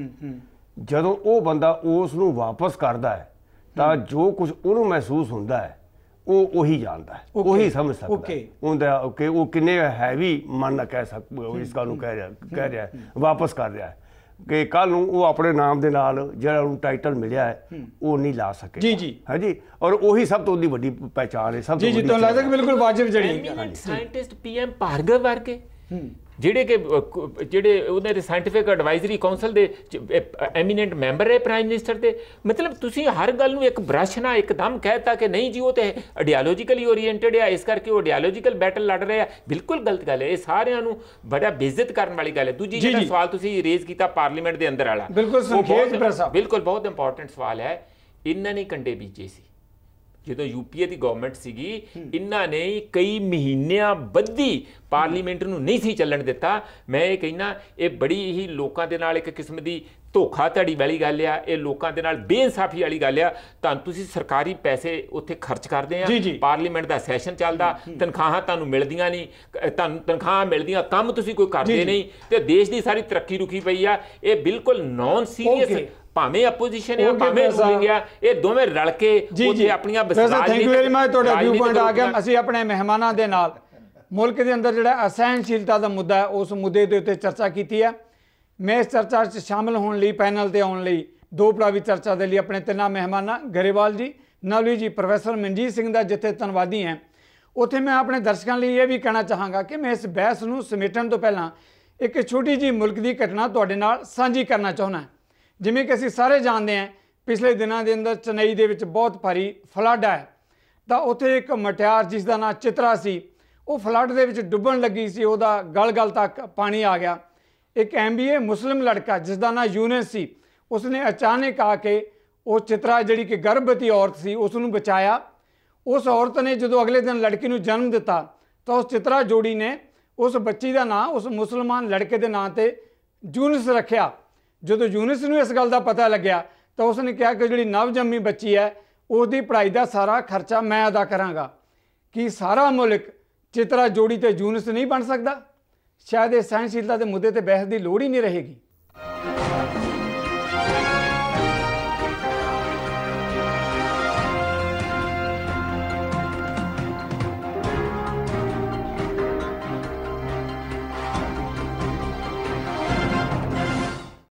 ਜਦੋਂ ਉਹ ਬੰਦਾ ਉਸ ਨੂੰ ਵਾਪਸ ਕਰਦਾ ਹੈ ਤਾਂ ਜੋ ਕੁਝ ਉਹਨੂੰ ਮਹਿਸੂਸ ਹੁੰਦਾ ਹੈ ਉਹ ਉਹੀ ਜਾਣਦਾ ਹੈ, ਉਹੀ ਸਮਝ ਸਕਦਾ ਹੈ ਉਹਦਾ ਕਿ ਉਹ ਕਿੰਨੇ ਹੈਵੀ ਮਨ ਨਾਲ ਕਹਿ ਸਕ ਇਸ ਗੱਲ ਨੂੰ ਕਹਿ ਰਿਹਾ ਕਹਿ ਰਿਹਾ ਵਾਪਸ ਕਰ ਰਿਹਾ ਹੈ ਕਿ ਕੱਲ ਨੂੰ ਉਹ ਆਪਣੇ ਨਾਮ ਦੇ ਨਾਲ ਜਿਹੜਾ ਉਹਨੂੰ ਟਾਈਟਲ ਮਿਲਿਆ ਹੈ ਉਹ ਨਹੀਂ ਲਾ ਸਕੇ। ਜੀ ਜੀ, ਹਾਂਜੀ, ਔਰ ਉਹੀ ਸਭ ਤੋਂ ਉਹਦੀ ਵੱਡੀ ਪਹਿਚਾਣ ਹੈ। ਸਭ ਤੋਂ ਜੀ ਜੀ, ਤੁਹਾਨੂੰ ਲੱਗਦਾ ਕਿ ਬਿਲਕੁਲ ਵਾਜਿਬ ਜਿਹੜੀ ਸਾਇੰਟਿਸਟ ਪੀਐਮ ਭਾਰਗਵ ਵਰਗੇ ਜਿਹੜੇ ਕਿ ਜਿਹੜੇ ਉਹਨਾਂ ਦੇ ਸਾਇੰਟੀਫਿਕ ਐਡਵਾਈਜ਼ਰੀ ਕਾਉਂਸਲ ਦੇ ਐਮੀਨੈਂਟ ਮੈਂਬਰ ਹੈ ਪ੍ਰਾਈਮ ਮਿਨਿਸਟਰ ਦੇ। ਮਤਲਬ ਤੁਸੀਂ ਹਰ ਗੱਲ ਨੂੰ ਇੱਕ ਬ੍ਰਸ਼ ਨਾਲ ਇੱਕਦਮ ਕਹਿਤਾ ਕਿ ਨਹੀਂ ਜੀ ਉਹ ਤੇ ਆਈਡੀਓਲੋਜੀਕਲੀ ਓਰੀਐਂਟਡ ਹੈ, ਇਸ ਕਰਕੇ ਉਹ ਆਈਡੀਓਲੋਜੀਕਲ ਬੈਟਲ ਲੜ ਰਹੇ ਆ। ਬਿਲਕੁਲ ਗਲਤ ਗੱਲ ਹੈ, ਇਹ ਸਾਰਿਆਂ ਨੂੰ ਬੜਾ ਬੇਇੱਜ਼ਤ ਕਰਨ ਵਾਲੀ ਗੱਲ ਹੈ। ਦੂਜੀ ਜਿਹੜਾ ਸਵਾਲ ਤੁਸੀਂ ਰੇਜ਼ ਕੀਤਾ ਪਾਰਲੀਮੈਂਟ ਦੇ ਅੰਦਰ ਵਾਲਾ, ਬਿਲਕੁਲ ਬਹੁਤ ਇੰਪੋਰਟੈਂਟ ਸਵਾਲ ਹੈ। ਇਹਨਾਂ ਨੇ ਕੰਡੇ ਬੀਜੇ ਸੀ ਜਦੋਂ ਯੂਪੀਏ ਦੀ ਗਵਰਨਮੈਂਟ ਸੀਗੀ, ਇਹਨਾਂ ਨੇ ਕਈ ਮਹੀਨਿਆਂ ਬੱਧੀ ਪਾਰਲੀਮੈਂਟ ਨੂੰ ਨਹੀਂ ਸੀ ਚੱਲਣ ਦਿੱਤਾ। ਮੈਂ ਇਹ ਕਹਿਣਾ ਇਹ ਬੜੀ ਹੀ ਲੋਕਾਂ ਦੇ ਨਾਲ ਇੱਕ ਕਿਸਮ ਦੀ ਧੋਖਾਧੜੀ ਵਾਲੀ ਗੱਲ ਆ, ਇਹ ਲੋਕਾਂ ਦੇ ਨਾਲ ਬੇਇਨਸਾਫੀ ਵਾਲੀ ਗੱਲ ਆ। ਤੁਹਾਨੂੰ ਤੁਸੀਂ ਸਰਕਾਰੀ ਪੈਸੇ ਉੱਥੇ ਖਰਚ ਕਰਦੇ ਆ, ਪਾਰਲੀਮੈਂਟ ਦਾ ਸੈਸ਼ਨ ਚੱਲਦਾ, ਤਨਖਾਹਾਂ ਤੁਹਾਨੂੰ ਮਿਲਦੀਆਂ ਨਹੀਂ, ਤੁਹਾਨੂੰ ਤਨਖਾਹਾਂ ਮਿਲਦੀਆਂ ਕੰਮ ਤੁਸੀਂ ਕੋਈ ਕਰਦੇ ਨਹੀਂ, ਤੇ ਦੇਸ਼ ਦੀ ਸਾਰੀ ਤਰੱਕੀ ਰੁਕੀ ਪਈ ਆ। ਇਹ ਬਿਲਕੁਲ ਨੌਨ ਸੀਰੀਅਸ ਭਾਵੇਂ ਆਪੋਜੀਸ਼ਨ ਆ ਭਾਵੇਂ ਰੂਲਿੰਗ ਆ, ਇਹ ਦੋਵੇਂ ਰਲ ਕੇ ਉੱਥੇ ਆਪਣੀਆਂ ਬਸਾਜ। ਥੈਂਕ ਯੂ ਵੈਰੀ ਮਚ, ਤੁਹਾਡਾ ਵਿਊ ਪੁਆਇੰਟ ਆ ਗਿਆ। ਅਸੀਂ ਆਪਣੇ ਮਹਿਮਾਨਾਂ ਦੇ ਨਾਲ ਮੁਲਕ ਦੇ ਅੰਦਰ ਜਿਹੜਾ ਅਸਹਿਣਸ਼ੀਲਤਾ ਦਾ ਮੁੱਦਾ ਹੈ ਉਸ ਮੁੱਦੇ ਦੇ ਉੱਤੇ ਚਰਚਾ ਕੀਤੀ ਹੈ। ਮੈਂ ਇਸ ਚਰਚਾ 'ਚ ਸ਼ਾਮਲ ਹੋਣ ਲਈ, ਪੈਨਲ ਤੇ ਆਉਣ ਲਈ, ਦੋ ਪੜਾਵੀ ਚਰਚਾ ਦੇ ਲਈ ਆਪਣੇ ਤਿੰਨਾਂ ਮਹਿਮਾਨਾਂ ਗਰੇਵਾਲ ਜੀ, ਨਵਲੀ ਜੀ, ਪ੍ਰੋਫੈਸਰ ਮਨਜੀਤ ਸਿੰਘ ਦਾ ਜਿੱਥੇ ਧੰਨਵਾਦੀ ਹਾਂ, ਉੱਥੇ ਮੈਂ ਆਪਣੇ ਦਰਸ਼ਕਾਂ ਲਈ ਇਹ ਵੀ ਕਹਿਣਾ ਚਾਹਾਂਗਾ ਕਿ ਮੈਂ ਇਸ ਬਹਿਸ ਨੂੰ ਸਮੇਟਣ ਤੋਂ ਪਹਿਲਾਂ ਇੱਕ ਛੋਟੀ ਜਿਹੀ ਮੁਲਕ ਦੀ ਘਟਨਾ ਤੁਹਾਡੇ ਨਾਲ ਸਾਂਝੀ ਕਰਨਾ ਚਾਹੁੰਦਾ। ਜਿਵੇਂ ਕਿ ਅਸੀਂ ਸਾਰੇ ਜਾਣਦੇ ਹਾਂ ਪਿਛਲੇ ਦਿਨਾਂ ਦੇ ਅੰਦਰ ਚੇਨਈ ਦੇ ਵਿੱਚ ਬਹੁਤ ਭਾਰੀ ਫਲੱਡ ਹੈ, ਤਾਂ ਉੱਥੇ ਇੱਕ ਮਟਿਆਰ ਜਿਸ ਦਾ ਨਾਂ ਚਿਤਰਾ ਸੀ, ਉਹ ਫਲੱਡ ਦੇ ਵਿੱਚ ਡੁੱਬਣ ਲੱਗੀ ਸੀ, ਉਹਦਾ ਗਲ ਗਲ ਤੱਕ ਪਾਣੀ ਆ ਗਿਆ। ਇੱਕ ਐਮ ਬੀ ਏ ਮੁਸਲਿਮ ਲੜਕਾ ਜਿਸ ਦਾ ਨਾਂ ਯੂਨਸ ਸੀ, ਉਸਨੇ ਅਚਾਨਕ ਆ ਕੇ ਉਹ ਚਿਤਰਾ ਜਿਹੜੀ ਕਿ ਗਰਭਵਤੀ ਔਰਤ ਸੀ ਉਸ ਨੂੰ ਬਚਾਇਆ। ਉਸ ਔਰਤ ਨੇ ਜਦੋਂ ਅਗਲੇ ਦਿਨ ਲੜਕੀ ਨੂੰ ਜਨਮ ਦਿੱਤਾ ਤਾਂ ਉਸ ਚਿਤਰਾ ਜੋੜੀ ਨੇ ਉਸ ਬੱਚੀ ਦਾ ਨਾਂ ਉਸ ਮੁਸਲਮਾਨ ਲੜਕੇ ਦੇ ਨਾਂ 'ਤੇ ਯੂਨਸ ਰੱਖਿਆ। ਜਦੋਂ ਯੂਨਸ ਨੂੰ ਇਸ ਗੱਲ ਦਾ ਪਤਾ ਲੱਗਿਆ ਤਾਂ ਉਸਨੇ ਕਿਹਾ ਕਿ ਜਿਹੜੀ ਨਵਜੰਮੀ ਬੱਚੀ ਹੈ ਉਹਦੀ ਪੜ੍ਹਾਈ ਦਾ ਸਾਰਾ ਖਰਚਾ ਮੈਂ ਅਦਾ ਕਰਾਂਗਾ। ਕੀ ਸਾਰਾ ਮੁਲਕ ਚਿਤਰਾ ਜੋੜੀ ਤੇ ਯੂਨਸ ਨਹੀਂ ਬਣ ਸਕਦਾ? ਸ਼ਾਇਦ ਇਹ ਸਹਿਣਸ਼ੀਲਤਾ ਦੇ ਮੁੱਦੇ ਤੇ ਬਹਿਸ ਦੀ ਲੋੜ ਹੀ ਨਹੀਂ ਰਹੇਗੀ।